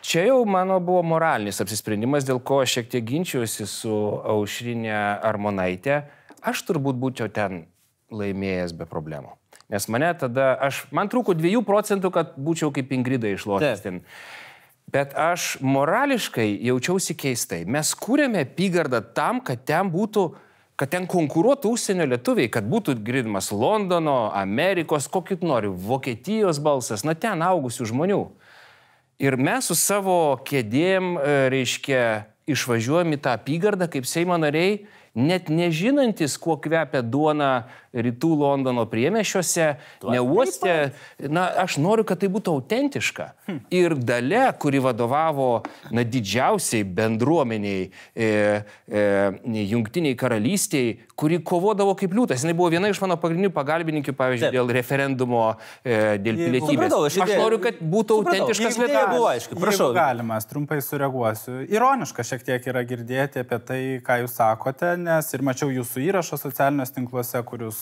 Čia jau mano buvo moralinis apsisprendimas, dėl ko aš šiek tiek ginčiausi su Aušrinė Armonaitė. Aš turbūt būčiau ten laimėjęs be problemų. Nes mane tada, aš, man trūko dviejų procentų, kad būčiau kaip Ingrida išlošęs ten. Bet aš morališkai jaučiausi keistai. Mes kūrėme apygardą tam, kad ten būtų, kad ten konkuruotų užsienio lietuviai, kad būtų girdimas Londono, Amerikos, kokį nori, Vokietijos balsas, na ten augusių žmonių. Ir mes su savo kėdėm, reiškia, išvažiuojam į tą apygardą kaip Seimo nariai, net nežinantis, kuo kvepia duona rytų Londono priemiesčiuose, neuostė. Na, aš noriu, kad tai būtų autentiška. Hmm. Ir Dalia, kuri vadovavo na, didžiausiai bendruomeniai, e, e, Jungtiniai karalystiai, kuri kovodavo kaip liūtas. Jis buvo viena iš mano pagrindinių pagalbininkių, pavyzdžiui, Taip. dėl referendumo, e, dėl pilietybės. Supratau, aš, aš noriu, kad būtų supratau. autentiškas lietuvis. Prašau. Galima, aš trumpai sureaguosiu. Ironiška šiek tiek yra girdėti apie tai, ką jūs sakote, nes ir mačiau jūsų įrašą socialiniuose tinkluose, kur jūs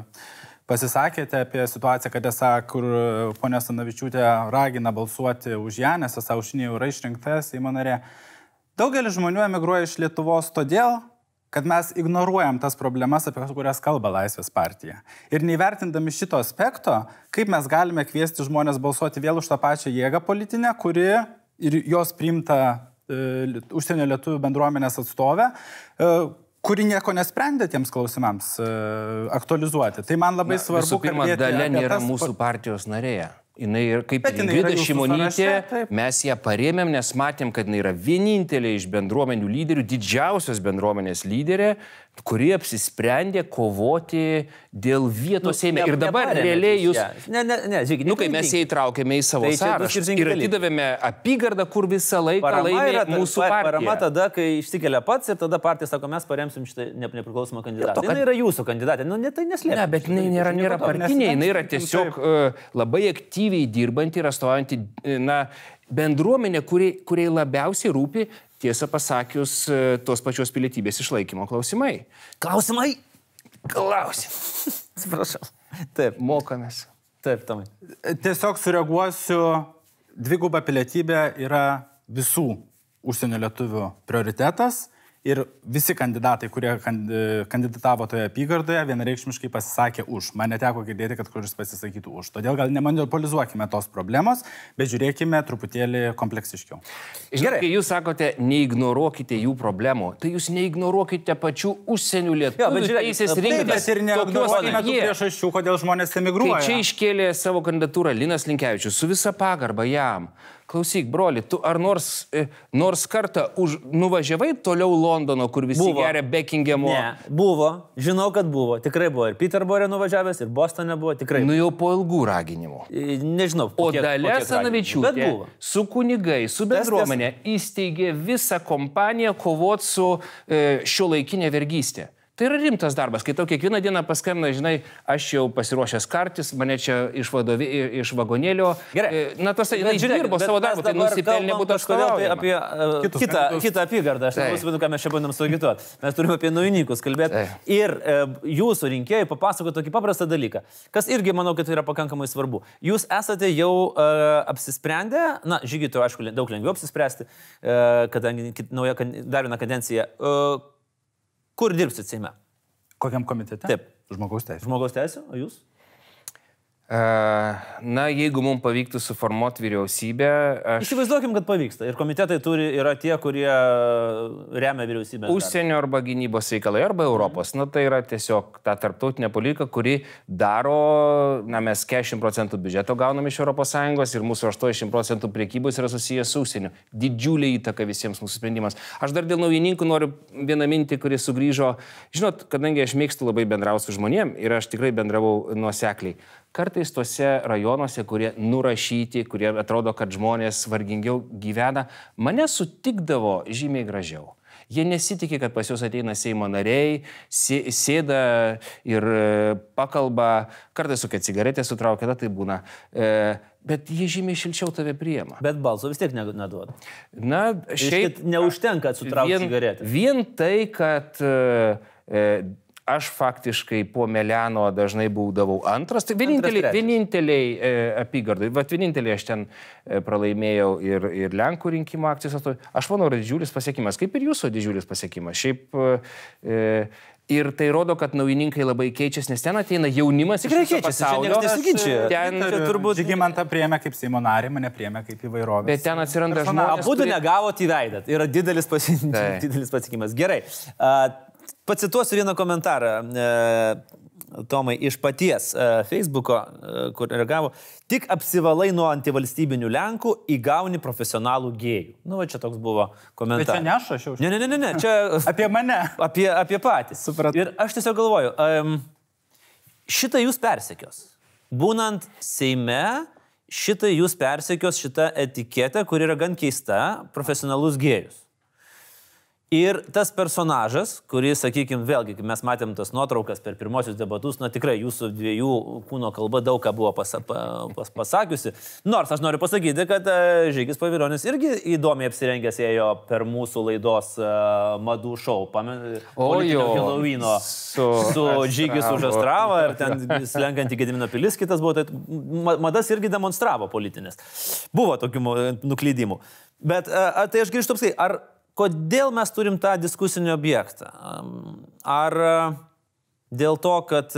pasisakėte apie situaciją, kad esą, kur ponia Stanavičiūtė ragina balsuoti už ją, nes esą Aušrinė jau yra išrinkta Seimo narė. Daugelis žmonių emigruoja iš Lietuvos todėl, kad mes ignoruojam tas problemas, apie kurias kalba Laisvės partija. Ir neįvertindami šito aspekto, kaip mes galime kviesti žmonės balsuoti vėl už tą pačią jėgą politinę, kuri ir jos priimta e, užsienio lietuvių bendruomenės atstovė, e, kuri nieko nesprendė tiems klausimams uh, aktualizuoti. Tai man labai Na, svarbu, visų pirma, Dalia nėra tas... mūsų partijos narėje. Jinai ir kaip Ingrida Šimonytė, mes ją parėmėm, nes matėm, kad jinai yra vienintelė iš bendruomenių lyderių, didžiausios bendruomenės lyderė, kuri apsisprendė kovoti dėl vietos nu, Seime. Ir dabar realiai jūs... Ne, ne, ne, žiūrėkit. Nu, kai mes ją įtraukėme į savo tai sąrašą ir atidavėme apygardą, kur visą laiką laimė mūsų partija. Parama tada, kai išsikelia pats ir tada partija sako, mes paremsim šitą nepriklausomą kandidatą. Tai kad... yra jūsų kandidatė, nu, ne, tai neslėpia. Ne, bet jinai nėra, nėra partinė, jinai yra tiesiog uh, labai aktyviai dirbanti ir atstovaujanti, na, bendruomenė, kuriai, kuriai labiausiai rūpi, tiesą pasakius, tos pačios pilietybės išlaikymo klausimai. Klausimai? Klausimai. Atsiprašau. Taip. Mokomės. Taip, Tomai. Tiesiog sureaguosiu, dviguba pilietybė yra visų užsienio lietuvių prioritetas. Ir visi kandidatai, kurie kandidatavo toje apygardoje, vienareikšmiškai pasisakė už. Man neteko girdėti, kad kuris pasisakytų už. Todėl gal nemonopolizuokime tos problemos, bet žiūrėkime truputėlį kompleksiškiau. Gerai, kai jūs sakote, neignoruokite jų problemų, tai jūs neignoruokite pačių užsienio lietuvių teisės rinktis. Bet ir neignoruokime tų priežasčių, kodėl žmonės emigruoja. Kai čia iškėlė savo kandidatūrą Linas Linkevičius, su visa pagarba jam. Klausyk, broli, tu ar nors, nors kartą už, nuvažiavai toliau Londono, kur visi buvo. Geria Beckingemo? Ne, buvo. Žinau, kad buvo. Tikrai buvo. Ir Peterborė nuvažiavęs, ir Bostone buvo. Tikrai. Nu jau po ilgų raginimų. Nežinau. O Dalia Stanavičiūtė su kunigai, su bendruomenė įsteigė visą kompaniją kovot su e, šiuolaikinė vergystė. Tai yra rimtas darbas, kai tau kiekvieną dieną paskambina, žinai, aš jau pasiruošęs kartis, mane čia iš, vadovė, iš vagonėlio. Gerai. Na, tas jinai dirbo savo darbą, tai nusipelnė būtų atstovaujama. Apie uh, kitą, kitą apygardą, aš nesuprantu, ką mes čia bandom suagituoti. Mes turime apie naujininkus kalbėti. Tai. Ir uh, jūsų rinkėjai papasako tokį paprastą dalyką, kas irgi, manau, kad yra pakankamai svarbu. Jūs esate jau uh, apsisprendę, na, Žygitui, aišku, daug lengviau apsispręsti, uh, kadangi nauja, dar viena kadencija. Uh, Kur dirbsit Seime? Kokiam komitete? Taip. Žmogaus teisė. Žmogaus teisė, o jūs? Na, jeigu mums pavyktų suformuoti vyriausybę... Aš... Įsivaizduokim, kad pavyksta. Ir komitetai turi, yra tie, kurie remia vyriausybę. Užsienio arba gynybos reikalai, arba Europos. Mhm. Na, tai yra tiesiog ta tarptautinė politika, kuri daro... Na, mes keturiasdešimt procentų biudžeto gaunam iš Europos Sąjungos ir mūsų aštuoniasdešimt procentų priekybos yra susijęs su užsieniu. Didžiulė įtaka visiems mūsų sprendimams. Aš dar dėl naujininkų noriu vieną mintį, kuri sugrįžo. Žinot, kadangi aš mėgstu labai bendrauti su žmonėm ir aš tikrai bendravau nuosekliai. Kartais tose rajonuose, kurie nurašyti, kurie atrodo, kad žmonės vargingiau gyvena, mane sutikdavo žymiai gražiau. Jie nesitikė, kad pas juos ateina Seimo nariai, sėda ir pakalba, kartais su kad cigaretė sutraukia, tai būna. Bet jie žymiai šilčiau tave priema. Bet balso vis tiek neduoda. Na, šiaip... Neužtenka sutraukti vien, cigaretę. Vien tai, kad... aš faktiškai po Meliano dažnai būdavau antras, tai vieninteliai, vieninteliai e, apygardai, bet vieninteliai aš ten e, pralaimėjau ir, ir Lenkų rinkimų akcijos, aš manau, yra didžiulis pasiekimas, kaip ir jūsų didžiulis pasiekimas. Šiaip e, ir tai rodo, kad naujininkai labai keičiasi, nes ten ateina jaunimas iš viso pasaulio. Ten turbūt Žygimantą priėmė kaip Seimo narį, mane priėmė kaip įvairovės. Bet ten atsiranda žmonės. Abudu kurie... negavot į veidą. Tai yra didelis, pasi... didelis pasiekimas. Gerai. Uh, pacituosiu vieną komentarą, uh, Tomai, iš paties uh, Facebooko, uh, kur reagavo. Tik apsivalai nuo antivalstybinių Lenkų, įgauni profesionalų gėjų. Nu, va čia toks buvo komentaras. Bet čia ne aš, aš jau. Ne, ne, ne, ne, čia... apie mane. Apie, apie patį. Supratau. Ir aš tiesiog galvoju, um, šitą jūs persekios. Būnant Seime, šitą jūs persekios šitą etiketę, kur yra gan keista, profesionalus gėjus. Ir tas personažas, kuris, sakykime, vėlgi, kai mes matėm tas nuotraukas per pirmosius debatus, na tikrai jūsų dviejų kūno kalba daug ką buvo pas, pas, pasakiusi. Nors aš noriu pasakyti, kad uh, Žygis Paviljonis irgi įdomiai apsirengęs ėjo per mūsų laidos uh, madų šou. Politinio Helovyno su, su Žygis už Astravą ir ten slenkant į Gedimino pilis kitas buvo. Tai madas irgi demonstravo politinės. Buvo tokių nuklydimų. Bet uh, tai aš grįžtu apskai, ar kodėl mes turim tą diskusinį objektą? Ar dėl to, kad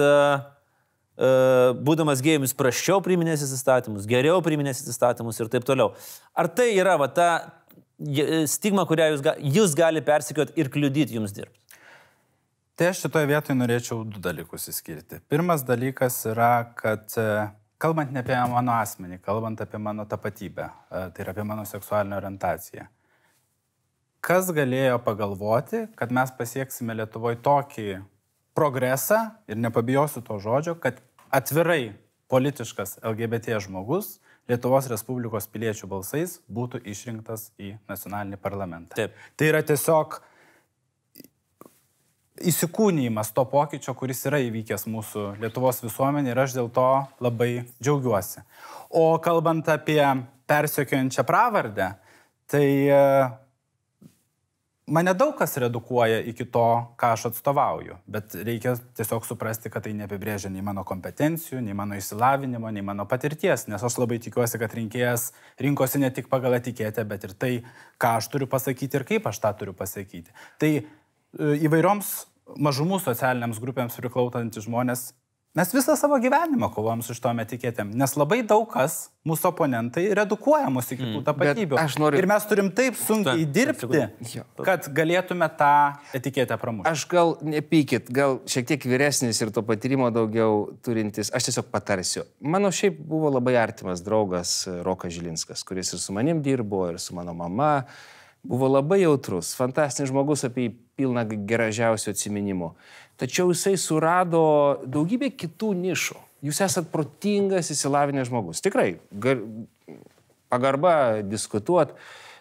būdamas gėjus prasčiau priiminėsis įstatymus, geriau priiminėsis įstatymus ir taip toliau? Ar tai yra va, ta stigma, kurią jūs, jūs gali persekioti ir kliudyti jums dirbti? Tai aš šitoje vietoje norėčiau du dalykus įskirti. Pirmas dalykas yra, kad kalbant ne apie mano asmenį, kalbant apie mano tapatybę, tai yra apie mano seksualinę orientaciją. Kas galėjo pagalvoti, kad mes pasieksime Lietuvoje tokį progresą, ir nepabijosiu to žodžio, kad atvirai politiškas L G B T žmogus Lietuvos Respublikos piliečių balsais būtų išrinktas į nacionalinį parlamentą. Taip. Tai yra tiesiog įsikūnymas to pokyčio, kuris yra įvykęs mūsų Lietuvos visuomenė ir aš dėl to labai džiaugiuosi. O kalbant apie persekiojančią pravardę, tai mane daug kas redukuoja iki to, ką aš atstovauju, bet reikia tiesiog suprasti, kad tai neapibrėžia nei mano kompetencijų, nei mano išsilavinimo, nei mano patirties, nes aš labai tikiuosi, kad rinkėjas rinkosi ne tik pagal etiketę, bet ir tai, ką aš turiu pasakyti ir kaip aš tą turiu pasakyti. Tai įvairioms mažumų socialiniams grupėms priklausantys žmonės, mes visą savo gyvenimą kovojam su šitom etiketėm, nes labai daug kas, mūsų oponentai, redukuoja mus iki tų tapatybių. Mm, noriu... Ir mes turim taip sunkiai dirbti, kad galėtume tą etiketę pramušti. Aš gal, nepykit, gal šiek tiek vyresnis ir to patyrimo daugiau turintis, aš tiesiog patarsiu. Mano šiaip buvo labai artimas draugas Rokas Žilinskas, kuris ir su manim dirbo, ir su mano mama. Buvo labai jautrus, fantastinis žmogus, apie jį pilna gražiausių atsiminimų. Tačiau jisai surado daugybę kitų nišų. Jūs esat protingas, įsilavinęs žmogus. Tikrai, gar, pagarba diskutuot,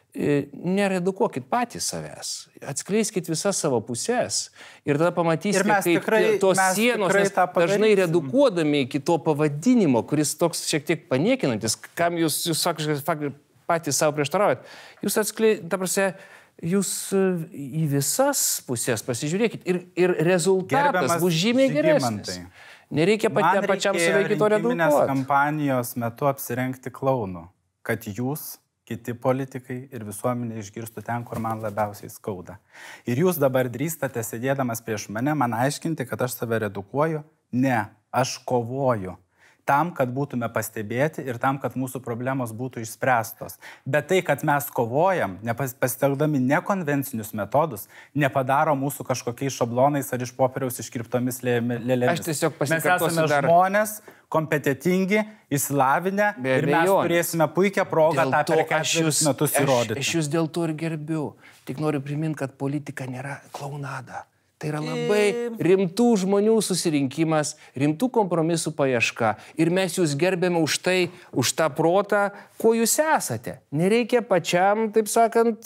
neredukuokit patys savęs. Atskleiskit visas savo pusės. Ir tada pamatysite, kaip tikrai, tos sienos dažnai redukuodami iki to pavadinimo, kuris toks šiek tiek paniekinantis, kam jūs, jūs sakote, patys savo prieštaraujat. Jūs atskleidžiate, ta prasme, jūs į visas pusės pasižiūrėkit ir, ir rezultatas Gerbiamas bus žymiai geresnis. Nereikia pati, pačiam save kito redukuoti. Man reikėjo kampanijos metu apsirengti klaunu, kad jūs, kiti politikai ir visuomenė išgirstų ten, kur man labiausiai skauda. Ir jūs dabar drįstate, sėdėdamas prieš mane, man aiškinti, kad aš save redukuoju? Ne, aš kovoju. Tam, kad būtume pastebėti ir tam, kad mūsų problemos būtų išspręstos. Bet tai, kad mes kovojam, pasitelkdami nekonvencinius metodus, nepadaro mūsų kažkokiais šablonais ar iš popieriaus iškirptomis lėlėmis. Aš tiesiog Mes pasikartosiu esame dar... žmonės, kompetitingi, įsilavinę ir mes turėsime puikią progą tą per keturis metus įrodyti. Aš, aš jūs dėl to ir gerbiu. Tik noriu priminti, kad politika nėra klaunada. Tai yra labai rimtų žmonių susirinkimas, rimtų kompromisų paieška. Ir mes jūs gerbėme už tai, už tą protą, kuo jūs esate. Nereikia pačiam, taip sakant,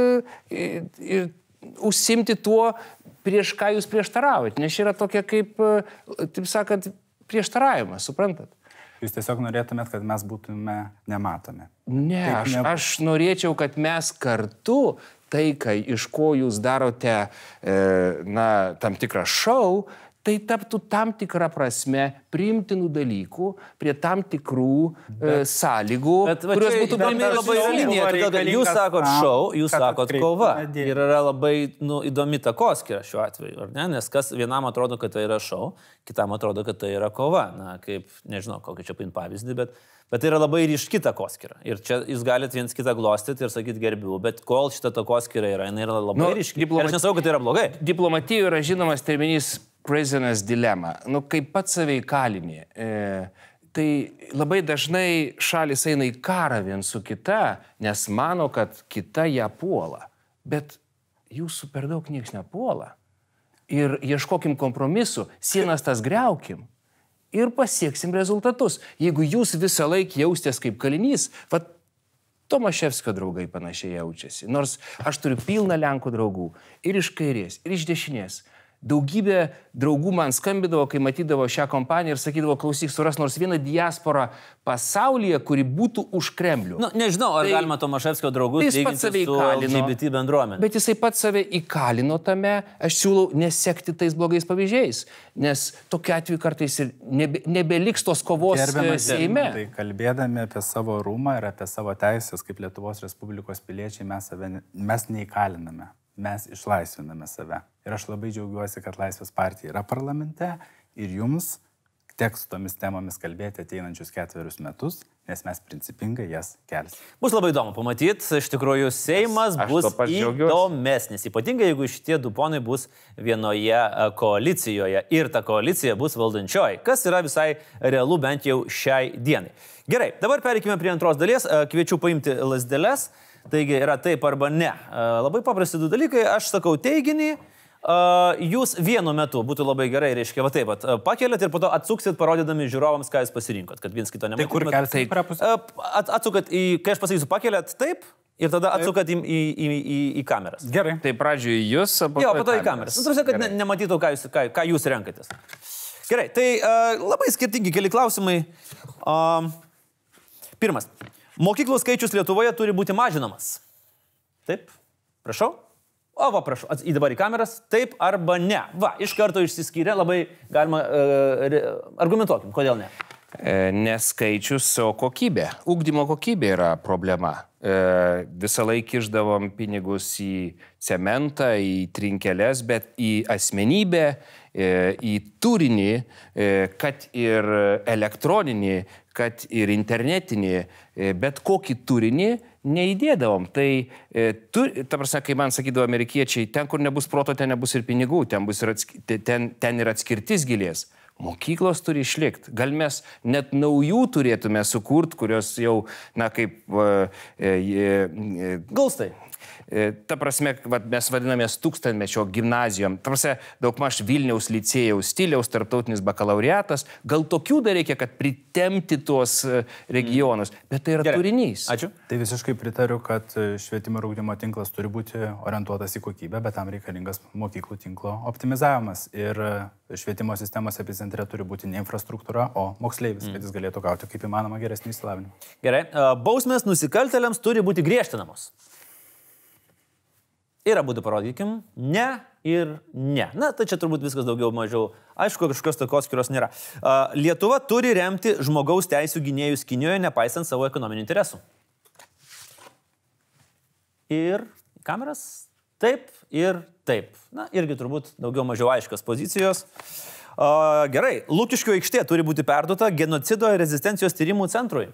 ir, ir užsimti tuo, prieš ką jūs prieštaraujate. Nes yra tokia kaip, taip sakant, prieštaravimas, suprantat? Jūs tiesiog norėtumėt, kad mes būtume nematomi. Ne, aš, aš norėčiau, kad mes kartu tai, kai iš ko jūs darote, e, na, tam tikrą šou, tai taptų tam tikrą prasme priimtinų dalykų prie tam tikrų bet, e, sąlygų, bet, bet, kurios čia, būtų bet, bet, labai yra linija, todėl kad jūs sakot šou, jūs sakot kova. Ir yra labai nu, įdomi takoskira šiuo atveju, ar ne? Nes kas vienam atrodo, kad tai yra šou, kitam atrodo, kad tai yra kova. Na, kaip, nežinau, kokį čia paim pavyzdį, bet, bet tai yra labai ryški takoskira. Ir čia jūs galite viens kitą glostyti ir sakyti gerbiu, bet kol šita takoskira yra, jinai yra labai nu, ryški. Diplomat... Ir aš nesakau, kad tai yra blogai. Diplomatijoje yra žinomas terminys prisoners dilemma. Nu, kaip pats save įkalinė. E, tai labai dažnai šalis eina į karą vien su kita, nes mano, kad kita ją puola. Bet jūsų per daug niekas nepuola. Ir ieškokim kompromisų, sienas tas griaukim ir pasieksim rezultatus. Jeigu jūs visą laiką jaustės kaip kalinys, vat Tomaševskio draugai panašiai jaučiasi. Nors aš turiu pilną Lenkų draugų. Ir iš kairės, ir iš dešinės. Daugybė draugų man skambidavo, kai matydavo šią kompaniją ir sakydavo, klausyk, suras nors vieną diasporą pasaulyje, kuri būtų už Kremlių. Nu, nežinau, ar tai, galima Tomaševskio draugus lyginti su L G B T bendruomenė. Bet jisai pats save įkalino tame, aš siūlau nesekti tais blogais pavyzdžiais, nes tokiu atveju kartais ir nebe, nebeliks tos kovos Gerbiamas Seime. Tai kalbėdami apie savo rūmą ir apie savo teisės kaip Lietuvos Respublikos piliečiai, mes, save, mes neįkaliname. Mes išlaisviname save. Ir aš labai džiaugiuosi, kad Laisvės partija yra parlamente ir jums teks tomis temomis kalbėti ateinančius ketverius metus, nes mes principingai jas kelsime. Bus labai įdomu pamatyti, iš tikrųjų Seimas aš bus įdomesnis, ypatingai jeigu šitie du ponai bus vienoje koalicijoje ir ta koalicija bus valdančioji, kas yra visai realu bent jau šiai dienai. Gerai, dabar pereikime prie antros dalies, kviečiu paimti lazdeles. Taigi yra taip arba ne. Labai paprasti du dalykai. Aš sakau teiginį, jūs vienu metu, būtų labai gerai, reiškia, va taip, pakeliat ir po to atsuksit, parodydami žiūrovams, ką jūs pasirinkot, kad viens kito nematytumėt. Tai kur kelsit? Tai, atsukat, į, kai aš pasakysiu, pakeliat taip ir tada atsukat į, į, į, į, į kameras. Gerai. Tai pradžioje jūs, o po to, jo, po to į kameras. Nu, tarsi, kad ne, nematytų, ką jūs, ką, ką jūs renkatės. Gerai, tai uh, labai skirtingi keli klausimai. Uh, pirmas. Mokyklų skaičius Lietuvoje turi būti mažinamas. Taip, prašau. O, va, prašau, į dabar į kameras. Taip arba ne. Va, iš karto išsiskyrė, labai galima, uh, argumentuokim, kodėl ne. E, ne skaičius, o kokybė. Ugdymo kokybė yra problema. E, visą laiką išdavom pinigus į cementą, į trinkeles, bet į asmenybę, e, į turinį, e, kad ir elektroninį, kad ir internetinį, bet kokį turinį neįdėdavom. Tai, tu, ta prasme, kai man sakydavo amerikiečiai, ten, kur nebus proto, ten nebus ir pinigų, ten, bus ir, atski, ten, ten ir atskirtis gilės. Mokyklos turi išlikti. Gal mes net naujų turėtume sukurti, kurios jau, na, kaip... Uh, uh, Galstai. Ta prasme, mes vadinamės tūkstantmečio gimnazijom. Ta prasme, daugmaž Vilniaus licėjaus stiliaus tarptautinis bakalaureatas. Gal tokių dar reikia, kad pritemti tuos regionus. Bet tai yra Gerai. Turinys. Ačiū. Tai visiškai pritariu, kad švietimo ir ugdymo tinklas turi būti orientuotas į kokybę, bet tam reikalingas mokyklų tinklo optimizavimas. Ir švietimo sistemos epicentre turi būti ne infrastruktūra, o moksleivis, mm. kad jis galėtų gauti kaip įmanoma geresnį išsilavinimą. Gerai. Bausmės nusikaltėliams turi būti griežtinamos. Ir abudu parodykim, ne ir ne. Na, tai čia turbūt viskas daugiau mažiau. Aišku, kažkokios tokios skirios nėra. Lietuva turi remti žmogaus teisų gynėjus Kinijoje, nepaisant savo ekonominių interesų. Ir kameras taip ir taip. Na, irgi turbūt daugiau mažiau aiškios pozicijos. Gerai, Lukiškių aikštė turi būti perduota genocido ir rezistencijos tyrimų centrui.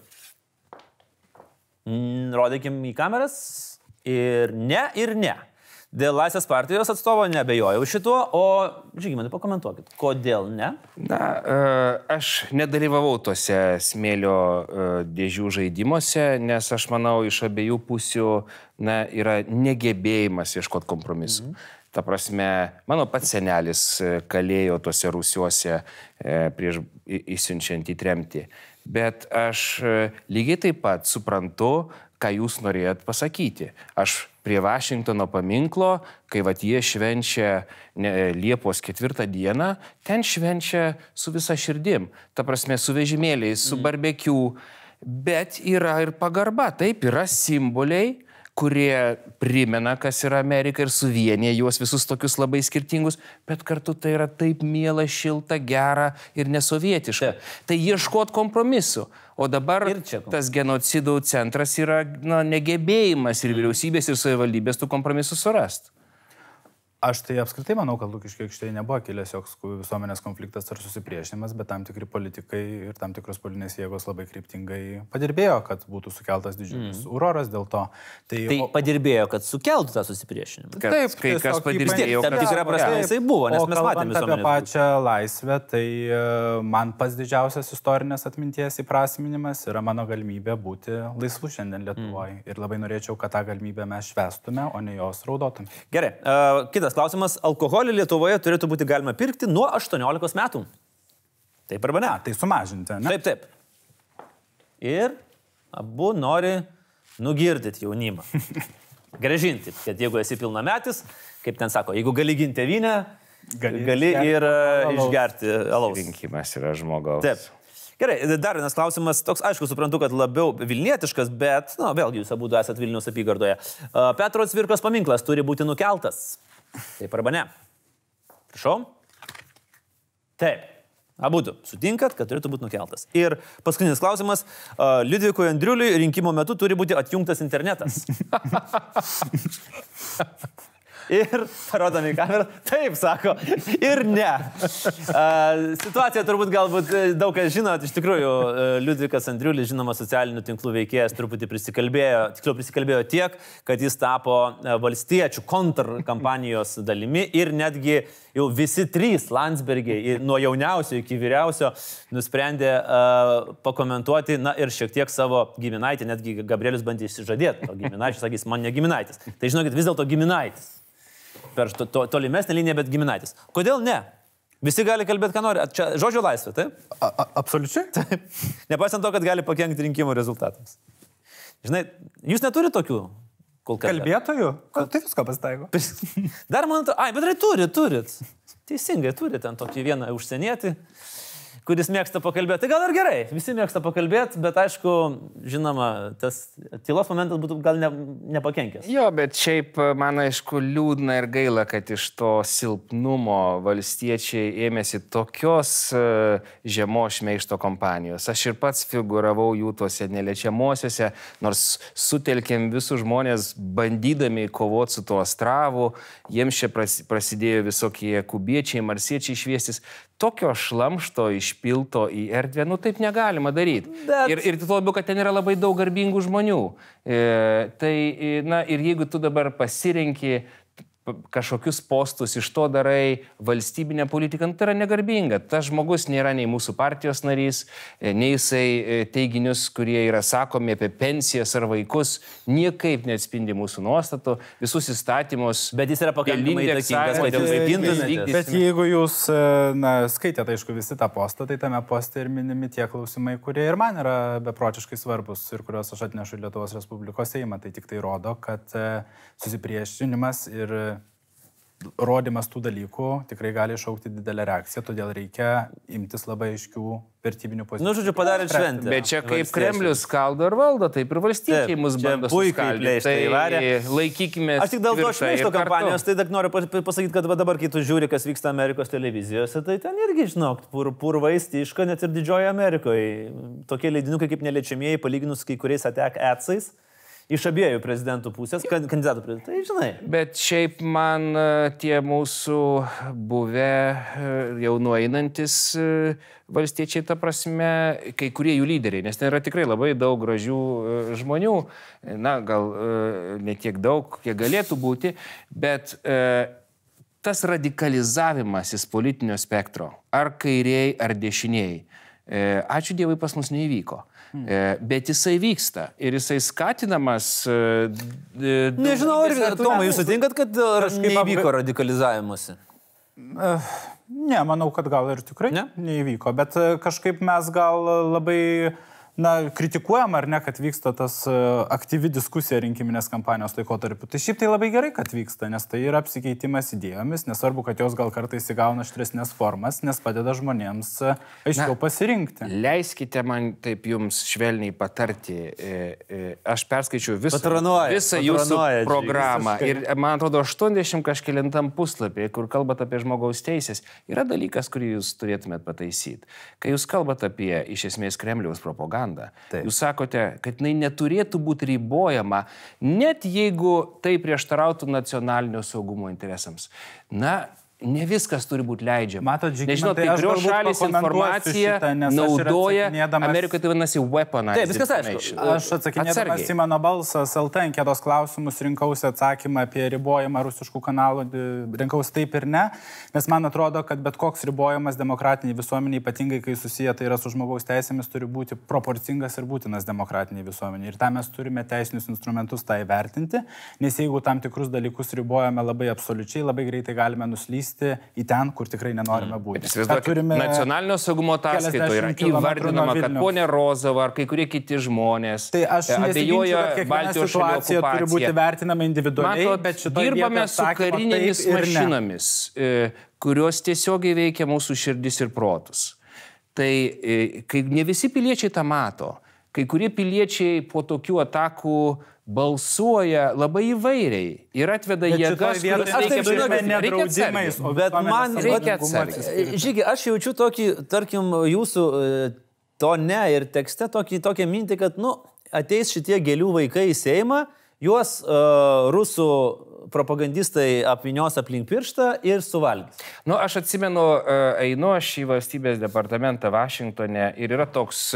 Rodykim į kameras. Ir ne, ir ne. Dėl Laisvės partijos atstovo nebejojau šituo, o, Žygimantai, pakomentuokit, kodėl ne? Na, aš nedalyvavau tose smėlio dėžių žaidimuose, nes aš manau, iš abiejų pusių, na, yra negebėjimas ieškoti kompromisų. Mhm. Ta prasme, mano pats senelis kalėjo tose rūsiuose prieš įsiunčiant į tremtį. Bet aš lygiai taip pat suprantu, ką jūs norėjot pasakyti. Aš prie Vašingtono paminklo, kai vat jie švenčia ne, Liepos ketvirtą dieną, ten švenčia su visa širdim. Ta prasme, su vežimėliais, su barbekiu. Bet yra ir pagarba. Taip, yra simboliai, kurie primena, kas yra Amerika ir suvienyje juos visus tokius labai skirtingus, bet kartu tai yra taip miela, šilta, gera ir nesovietiška. Tai ieškot kompromisų. O dabar tas genocidų centras yra na, negebėjimas ir vyriausybės ir savivaldybės tų kompromisų surasti. Aš tai apskritai manau, kad Lukiškių aikštėje nebuvo kilęs joks visuomenės konfliktas ar susipriešinimas, bet tam tikri politikai ir tam tikros politinės jėgos labai kryptingai padirbėjo, kad būtų sukeltas didžiulis mm. uroras dėl to. Tai, tai o, padirbėjo, kad sukeltų tą susipriešinimą. Kad, taip, kai kas padirbėjo, tam tikrą prasme jisai buvo, nes mes matėme visuomenės. Apie pačią laisvę, tai man pats didžiausias istorinės atminties įprasminimas yra mano galimybė būti laisvu šiandien Lietuvoje. Mm. Ir labai norėčiau, kad tą galimybę mes švęstume, o ne jos raudotume. Gerai, uh, kitas klausimas. Alkoholį Lietuvoje turėtų būti galima pirkti nuo aštuoniolikos metų. Taip arba ne? A, tai sumažinti, ne? Taip, taip. Ir abu nori nugirdyti jaunimą. Gražinti, kad jeigu esi pilnametis, kaip ten sako, jeigu gali ginti tėvynę, gali, gali ir alaus. Išgerti alaus. Rinkimas yra žmogaus. Taip. Gerai, dar vienas klausimas, toks, aišku, suprantu, kad labiau vilnietiškas, bet, na, vėlgi jūs abu esat Vilniaus apygardoje. Petro Cvirkos paminklas turi būti nukeltas. Taip arba ne? Prašau? Taip. Abudu sutinkat, kad turėtų būti nukeltas. Ir paskutinis klausimas. Liudvikui Andriuliui rinkimo metu turi būti atjungtas internetas. Ir parodami kamerą, taip sako, ir ne. Uh, situacija turbūt galbūt daug kas žinot, iš tikrųjų Liudvikas Andriulis, žinoma, socialinių tinklų veikėjas, truputį prisikalbėjo, tiksliau prisikalbėjo tiek, kad jis tapo valstiečių kontrkampanijos dalimi ir netgi jau visi trys Landsbergiai, nuo jauniausio iki vyriausio, nusprendė uh, pakomentuoti, na ir šiek tiek savo giminaitį, netgi Gabrielius bandė išsižadėti, o giminaitis sakys, man ne giminaitis. Tai žinokit, vis dėlto giminaitis. Per to, to, tolimesnę liniją, bet giminaitis. Kodėl ne? Visi gali kalbėti, ką nori. Čia žodžio laisvė, taip? A, a, absoliučiai. Taip. Nepaisant to, kad gali pakenkti rinkimų rezultatams. Žinai, jūs neturite tokių kol kas. Kalbėtojų? Kol tai visko pasitaiko. Dar man atrodo, ai, bet tai turit, turit. Teisingai, turit ten tokį vieną užsienietį, kuris mėgsta pakalbėti. Tai gal ir gerai, visi mėgsta pakalbėti, bet aišku, žinoma, tas tylos momentas būtų gal ne, nepakenkęs. Jo, bet šiaip man aišku liūdna ir gaila, kad iš to silpnumo valstiečiai ėmėsi tokios uh, žemos šmeižto kompanijos. Aš ir pats figuravau jų tuose neliečiamuosiuose, nors sutelkėm visus žmonės bandydami kovoti su tuo Astravu, jiems čia prasidėjo visokie kubiečiai, marsiečiai šviestis. Tokio šlamšto išpilto į erdvę, nu taip negalima daryti. Bet... Ir, ir tuo labiau, kad ten yra labai daug garbingų žmonių. E, tai, na, ir jeigu tu dabar pasirenki kažkokius postus, iš to darai valstybinę politiką, tai yra negarbinga. Tas žmogus nėra nei mūsų partijos narys, nei jisai teiginius, kurie yra sakomi apie pensijas ar vaikus, niekaip neatspindi mūsų nuostatų, visus įstatymus. Bet jis yra pakankamai įtakingas, kad jau vaidintumėte. Bet jeigu jūs na, skaitėte, aišku, visi tą postą, tai tame poste ir minimi tie klausimai, kurie ir man yra beprotiškai svarbus ir kuriuos aš atnešu Lietuvos Respublikos Seimą. Tai tik tai rodo, kad susipriešinimas ir rodymas tų dalykų tikrai gali iššaukti didelę reakciją, todėl reikia imtis labai aiškių vertybinių pozicijų. Nu, žodžiu, padarė šventę. Bet čia kaip Kremlius skaldo ir valdo, taip ir valstiečiai mus bando suskaldyti. Tai laikykime. Aš tik dėl to šmeižto kampanijos, tai dar noriu pasakyti, kad dabar, kai tu žiūri, kas vyksta Amerikos televizijose, tai ten irgi, žinok, pur, purvaistiška, net ir Didžiojoje Amerikoje. Tokie leidinukai kaip neliečiamieji, palyginus kai kuriais atek etsais. Iš abiejų prezidentų pusės, kandidatų prezidentų, tai žinai. Bet šiaip man tie mūsų buvę jau nueinantis valstiečiai, ta prasme, kai kurie jų lyderiai, nes ten yra tikrai labai daug gražių žmonių, na, gal ne tiek daug, kiek galėtų būti, bet tas radikalizavimasis politinio spektro, ar kairiai, ar dešiniai, ačiū Dievui pas mus neįvyko. Hmm. Bet jisai vyksta ir jisai skatinamas... Nežinau, ar Tomai, jūs sutinkat, kad neįvyko radikalizavimuose? Ne, manau, kad gal ir tikrai ne? Neįvyko, bet kažkaip mes gal labai na, kritikuojama ar ne, kad vyksta tas aktyvi diskusija rinkiminės kampanijos laikotarpiu. Tai šiaip tai labai gerai, kad vyksta, nes tai yra apsikeitimas idėjomis, nesvarbu, kad jos gal kartais įgauna aštresnės formas, nes padeda žmonėms aiškiau pasirinkti. Leiskite man taip jums švelniai patarti. Aš perskaičiu visą, patronuoja, visą jūsų programą ir man atrodo aštuoniasdešimt kažkelintam puslapį, kur kalbat apie žmogaus teisės, yra dalykas, kurį jūs turėtumėt pataisyti. Kai jūs kalbat apie iš esmės Kremliaus propagandą, Taip. Jūs sakote, kad jinai neturėtų būti ribojama, net jeigu tai prieštarautų nacionalinio saugumo interesams. Na, ne viskas turi būti leidžiama. Matot, Žygimantai, nežinau, kai kurios šalis informaciją šitą, naudoja, Amerikoje tai vadinasi weaponized. Taip, viskas aišku. Aš atsakinėdamas į mano balsas L T anketos klausimus rinkausi atsakymą apie ribojimą rusiškų kanalų, rinkausi taip ir ne, nes man atrodo, kad bet koks ribojimas demokratiniai visuomeniai, ypatingai kai susiję tai yra su žmogaus teisėmis, turi būti proporcingas ir būtinas demokratiniai visuomeniai. Ir tam mes turime teisinius instrumentus tą įvertinti, nes jeigu tam tikrus dalykus ribojame labai absoliučiai, labai greitai galime nuslysti į ten, kur tikrai nenorime būti. Turime nacionalinio saugumo ataskaitoje yra įvardinama, kad ponė Rozova ar kai kurie kiti žmonės tai aš abejoja Baltijos šalių okupaciją. Turi būti vertinama individualiai, Matot, bet šitoje dirbame su karinėmis mašinomis, kurios tiesiogiai veikia mūsų širdis ir protus. Tai kai ne visi piliečiai tą mato, kai kurie piliečiai po tokių atakų balsuoja labai įvairiai ir atveda jėgas, kurios reikia nedraudimais, bet man reikia atsargiai. Žygi, aš jaučiu tokį, tarkim, jūsų tone ir tekste tokį, tokią mintį, kad, nu, ateis šitie gėlių vaikai į Seimą, juos uh, rusų propagandistai apvinios aplink pirštą ir suvalgys. Nu, aš atsimenu, einu aš į valstybės departamentą Vašingtone ir yra toks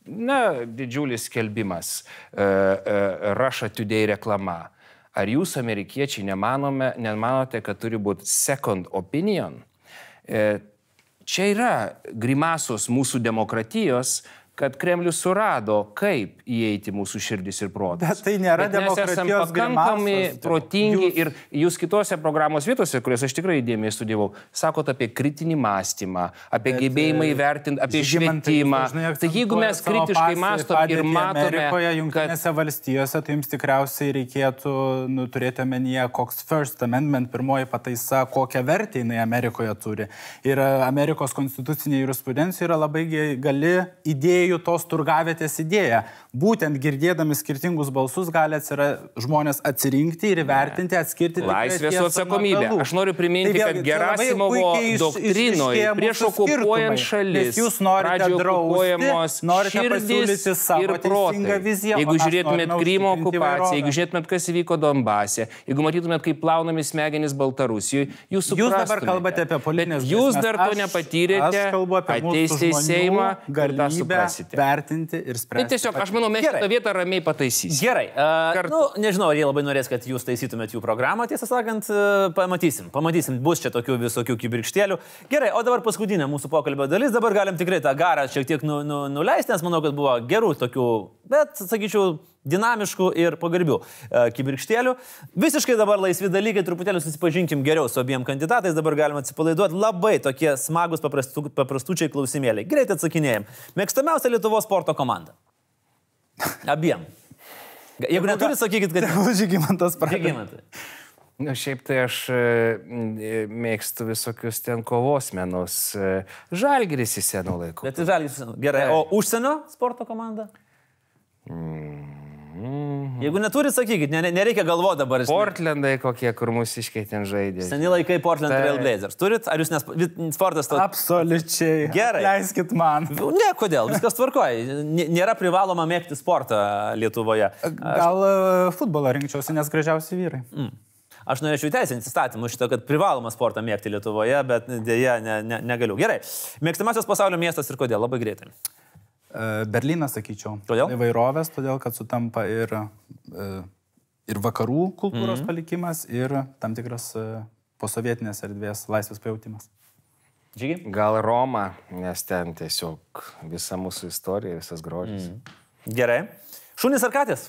na, didžiulis skelbimas, uh, uh, Russia Today reklama. Ar jūs, amerikiečiai, nemanome, nemanote, kad turi būti second opinion? Uh, čia yra grimasos mūsų demokratijos, kad Kremlius surado, kaip įeiti mūsų širdis ir protas. Bet tai nėra Bet mes esame pakankami, protingi jūs... ir jūs kitose programos vietose, kurias aš tikrai įdėmiai studijavau, sakot apie kritinį mąstymą, apie Bet, gebėjimą įvertinti, apie švietimą. Tai jeigu mes kritiškai mąstom ir matome, Amerikoje, Jungtinėse kad... valstijose, tai jums tikriausiai reikėtų nu, turėti omenyje, koks First Amendment, pirmoji pataisa, kokią vertę jinai Amerikoje turi. Ir Amerikos konstitucinė jurisprudencija yra labai gali idėja tos turgavietės idėja. Būtent girdėdami skirtingus balsus gali atsira, žmonės atsirinkti ir įvertinti, atskirti. Laisvės su atsakomybė. Aš noriu priminti, tai vėlgi, kad Gerasimovo doktrinoje prieš okupuojant šalis, jūs norite drausti, norite pasiūlyti savo teisingą viziją. Jeigu žiūrėtumėt Krymo okupaciją, jeigu žiūrėtumėt, kas įvyko Donbase, jeigu matytumėt, kaip plaunami smegenys Baltarusijoje, jūs suprastumėte. Jūs dabar kalbate apie politinės grėsmės. Jūs dar to nepatyrėte, ateisite į Seimą ir tą suprasite. Vertinti ir spręsti. Tai tiesiog, aš manau, mes šitą vietą ramiai pataisysime. Gerai. Uh, Kart... nu, nežinau, ar jie labai norės, kad jūs taisytumėt jų programą, tiesą sakant, uh, pamatysim. Pamatysim, bus čia tokių visokių kibirkštėlių. Gerai, o dabar paskutinė mūsų pokalbio dalis. Dabar galim tikrai tą garą šiek tiek nu, nu, nuleisti, nes manau, kad buvo gerų tokių, bet, sakyčiau, dinamiškų ir pagarbių uh, kibirkštėlių. Visiškai dabar laisvi dalykai, truputėlį susipažinkim geriau su abiem kandidatais, dabar galima atsipalaiduoti. Labai tokie smagus paprastu, paprastučiai klausimėliai. Greitai atsakinėjim. Mėgstamiausia Lietuvos sporto komanda? Abiem. Jeigu neturit, sakykit, kad... Žygimantas pradėjo. Na, šiaip tai aš mėgstu visokius ten kovos menus. Žalgiris į senų laikų. Bet Žalgiris į senų. Gerai. O užsienio sporto komanda? Mm. Jeigu neturit, sakykit, nereikia galvoti dabar. Portlandai kokie, kur mūsiškai ten žaidė. Seni laikai Portland Trail Blazers. Turit? Ar jūs nes... sportas to... Absoliučiai. Gerai. Leiskit man. Ne, kodėl? Viskas tvarkoja. Nėra privaloma mėgti sportą Lietuvoje. Aš... Gal futbolą rinkčiausi, nes gražiausi vyrai. Mm. Aš norėčiau įteisinti įstatymų šitą, kad privaloma sportą mėgti Lietuvoje, bet dėja ne, ne, negaliu. Gerai. Mėgstamiausias pasaulio miestas ir kodėl? Labai greitai. Berlynas, sakyčiau. Kodėl? Įvairovės, todėl kad sutampa ir, ir vakarų kultūros mm-hmm. palikimas, ir tam tikras posovietinės erdvės laisvės pajautimas. Žygi? Gal Roma, nes ten tiesiog visa mūsų istorija, visas grožis. Mm. Gerai. Šunys ar katės?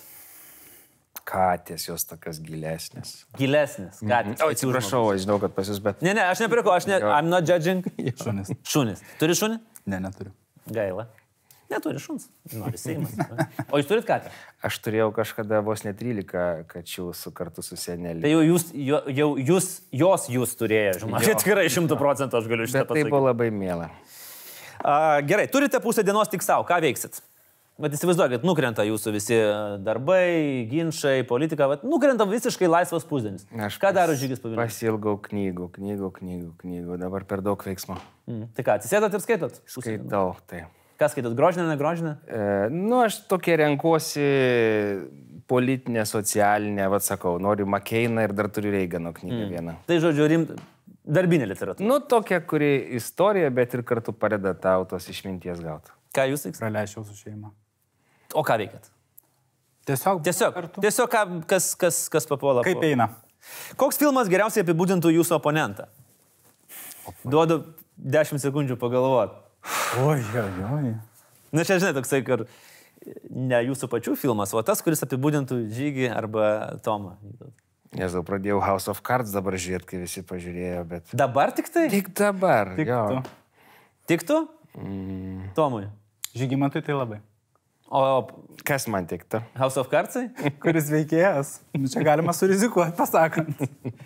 Katės, jos tokios gilesnės. Gilesnės, katės. O, atsiprašau, aš žinau, kad pas jūs, bet... Ne, ne, aš nepirku, aš ne... I'm not judging. Šunis. Šunis. Turi šunį? Ne, neturiu. Gaila. Neturi šuns. Nori Seimas. O jūs turit katę? Aš turėjau kažkada vos net trylika kačių su kartu su seneliu. Tai jau jūs, jau, jau jūs, jos jūs turėjo, žinoma. Aš tikrai šimtų procentų aš galiu šitą Bet pasakyti. tai buvo labai miela. A, gerai, turite pusę dienos tik savo, ką veiksit? Bet įsivaizduokit, nukrenta jūsų visi darbai, ginčai, politika, bet nukrenta visiškai laisvas pusdienis. Aš Ką daro Žygis po Vilnių? Pasilgau knygų, knygų, knygų, knygų. Dabar per daug veiksmo. Mm. Tai ką, atsisėdat ir skaitot? Skaitau, tai. Ką skaitot, grožinę, negrožinę? E, nu, aš tokia renkuosi politinę, socialinę, vad sakau, noriu Makeiną ir dar turiu Reigano knygą mm. vieną. Tai žodžiu, rimt, darbinė literatūra. Nu, tokia, kuri istorija, bet ir kartu padeda tau tos išminties gauti. Ką jūs veiksite? Praleisčiau su šeima. O ką veikiat? Tiesiog. Tiesiog, kartu. tiesiog ką, kas, kas, kas papuola. Kaip po- eina? Koks filmas geriausiai apibūdintų jūsų oponentą? Duodu dešimt sekundžių pagalvoti. Oi, oi, oi. Na čia, žinai, toksai, kur ne jūsų pačių filmas, o tas, kuris apibūdintų Žygį arba Tomą. Nes jau pradėjau House of Cards dabar žiūrėti, kai visi pažiūrėjo, bet... Dabar tik tai? Tik dabar. Tik jo. tu. Tik tu? Mm. Tomui. Žygimantui tai labai. O Kas man tiktų? House of Cardsai? Kuris veikėjas. Nu, čia galima surizikuoti, pasakant.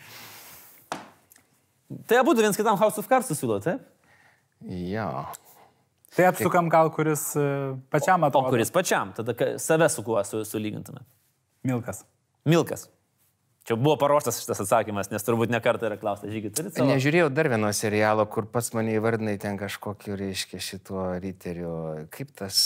Tai abu viens kitam House of Cards siūlo, taip? Jo. Tai apsukam gal, kuris e, pačiam O atrodo. kuris pačiam? Tada ka- save su kuo su, sulygintume? Milkas. Milkas. Čia buvo paruoštas šitas atsakymas, nes turbūt ne kartą yra klaustas. Žygį, turit savo? Nežiūrėjau dar vieno serialo, kur pats mane įvardinai ten kažkokiu, reiškia, šituo riteriu. Kaip tas,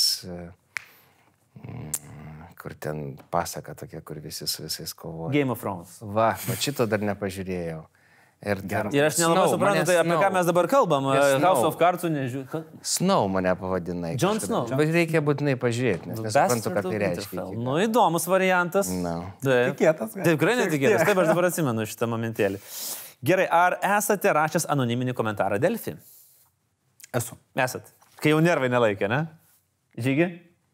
mm, kur ten pasaka tokia, kur visi su visais kovoja. Game of Thrones. Va, va šito dar nepažiūrėjau. Ir, ten, Ir aš nelabai Snow, suprantu, mane tai apie Snow. ką mes dabar kalbam. Apie House Snow. of Cardsų nežiūrėjau. Snow mane pavadinai. John kažkada. Snow. Bet reikia būtinai pažiūrėti, nes nesuprantu, ką tai reiškia. iki Nu, įdomus variantas. No. Taip, Tikėtas, gal. Taip, tikrai Šiek netikėtas. tiek. Taip, aš dabar atsimenu šitą momentėlį. Gerai, ar esate rašęs anoniminį komentarą Delfi? Esu. Esat. Kai jau nervai nelaikė, ne? Žygi?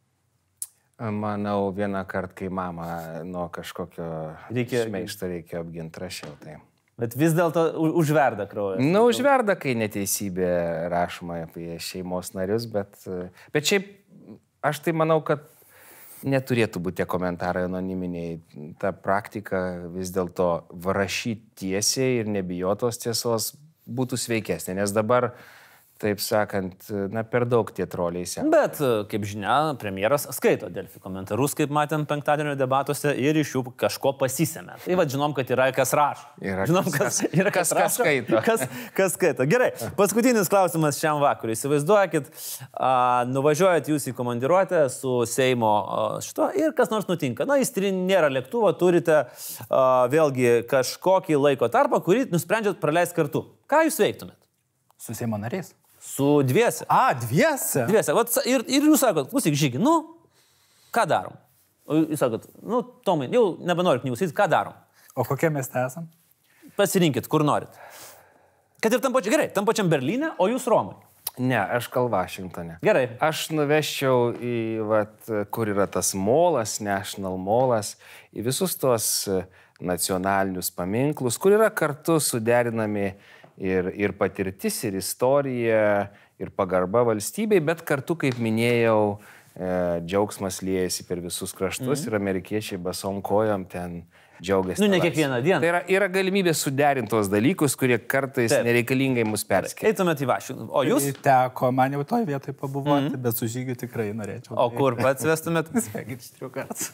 Manau, vieną kartą, kai mama nuo kažkokio Reikia- šmeišto reikia apginti, rašiau tai. Bet vis dėlto u- užverda kraujas. Na, užverda, kai neteisybė rašoma apie šeimos narius, bet, bet šiaip aš tai manau, kad neturėtų būti tie komentarai anoniminiai. Ta praktika vis dėlto rašyti tiesiai ir nebijotos tiesos būtų sveikesnė, nes dabar, taip sakant, na, per daug tie troliai seka. Bet, kaip žinia, premjeras skaito Delfi komentarus, kaip matėm penktadienio debatuose, ir iš jų kažko pasisėmė. Tai vad žinom, kad yra kas rašo. Yra žinom, kas- kas, yra kas, kas- kas rašo, skaito. Kas, kas skaito. Gerai, paskutinis klausimas šiam vakarui. Įsivaizduokit, a, nuvažiuojat jūs į komandiruotę su Seimo a, šito ir kas nors nutinka. Na, įstrin nėra lėktuvo, turite a, vėlgi kažkokį laiko tarpą, kurį nusprendžiat praleisti kartu. Ką jūs veiktumėt? Su Seimo nariais. Su dviese. A, dviese. Dviese. Vat, sa- ir, ir jūs sakot, klausyk, Žygi, nu, ką darom? O jūs sakot, nu, Tomai, jau nebenoriu knygų skaityti, ką darom? O kokie mes esam? Pasirinkit, kur norit. Kad ir tam pačiam, gerai, tam pačiam Berlyne, o jūs Romai. Ne, aš kal Vašingtone. Gerai. Aš nuveščiau į, vat, kur yra tas molas, National Molas, į visus tos nacionalinius paminklus, kur yra kartu suderinami ir, ir patirtis, ir istorija, ir pagarba valstybei, bet kartu, kaip minėjau, e, džiaugsmas liejasi per visus kraštus mm. ir amerikiečiai basom kojom ten džiaugiasi. Nu, ne ta laisve. kiekvieną dieną. Tai yra, yra galimybė suderinti tos dalykus, kurie kartais Taip. nereikalingai mus perskiria. Eitumėt į Vašingtoną. O jūs? Teko man jau toj vietoj pabuvoti, mm. bet su Žygiu tikrai norėčiau. O kur pats vestumėt? Sveikinti trijų kartų.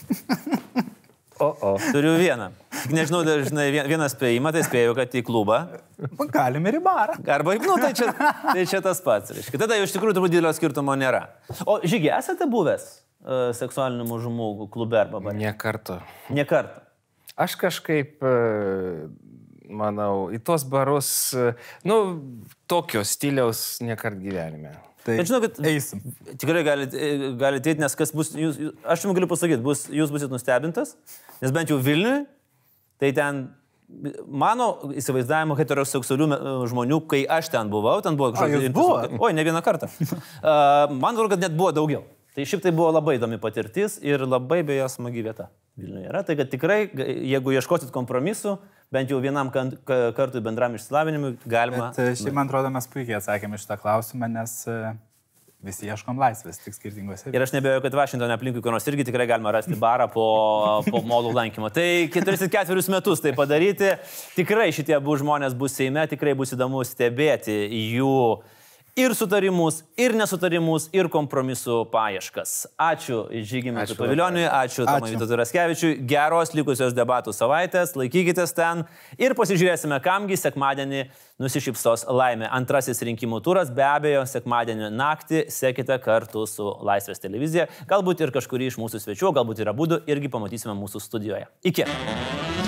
O, o. Turiu vieną. Tik nežinau, dažnai vien- vieną spėjimą, tai spėjau, kad į klubą. Galim ir į barą. Arba, nu, tai čia, tai čia tas pats. Reiškia. Tada jau iš tikrųjų turbūt didelio skirtumo nėra. O Žygi, esate buvęs uh, seksualinių mažumų klube arba bare? Ne karto. Ne kartą. Aš kažkaip, e, manau, į tos barus, e, nu, tokio stiliaus niekart gyvenime. Tai Bet žinokit, eisim. tikrai galite galit eiti, nes kas bus, jūs, jūs, aš jums galiu pasakyti, bus, jūs busit nustebintas, nes bent jau Vilniui, tai ten mano įsivaizdavimo heteroseksualių me- žmonių, kai aš ten buvau, ten buvo jūs ir- buvot? Oi, ne vieną kartą. Uh, man atrodo, kad net buvo daugiau. Tai šiaip tai buvo labai įdomi patirtis ir labai beje smagi vieta Vilniuje yra. Tai kad tikrai, ga- jeigu ieškosit kompromisų, bent jau vienam kan- ka- kartui bendram išsilavinimui, galima... Bet e, šiaip man atrodo, mes puikiai atsakėme šitą klausimą, nes e, Visi ieškom laisvės, tik skirtingose. Ir aš nebejoju, kad Vašingtonė aplinkui, kur nors irgi tikrai galima rasti barą po, po molų lankymo. Tai keturis ketverius metus tai padaryti. Tikrai šitie abu žmonės bus Seime, tikrai bus įdomu stebėti jų ir sutarimus, ir nesutarimus, ir kompromisų paieškas. Ačiū Žygimantui Pavilioniui, ačiū Tomui Vytautui Raskevičiui. Geros likusios debatų savaitės, laikykitės ten ir pasižiūrėsime, kamgi sekmadienį nusišypsos laimė. Antrasis rinkimų turas, be abejo, sekmadienį naktį sekite kartu su Laisvės televizija. Galbūt ir kažkurį iš mūsų svečių, galbūt ir abudu irgi pamatysime mūsų studijoje. Iki.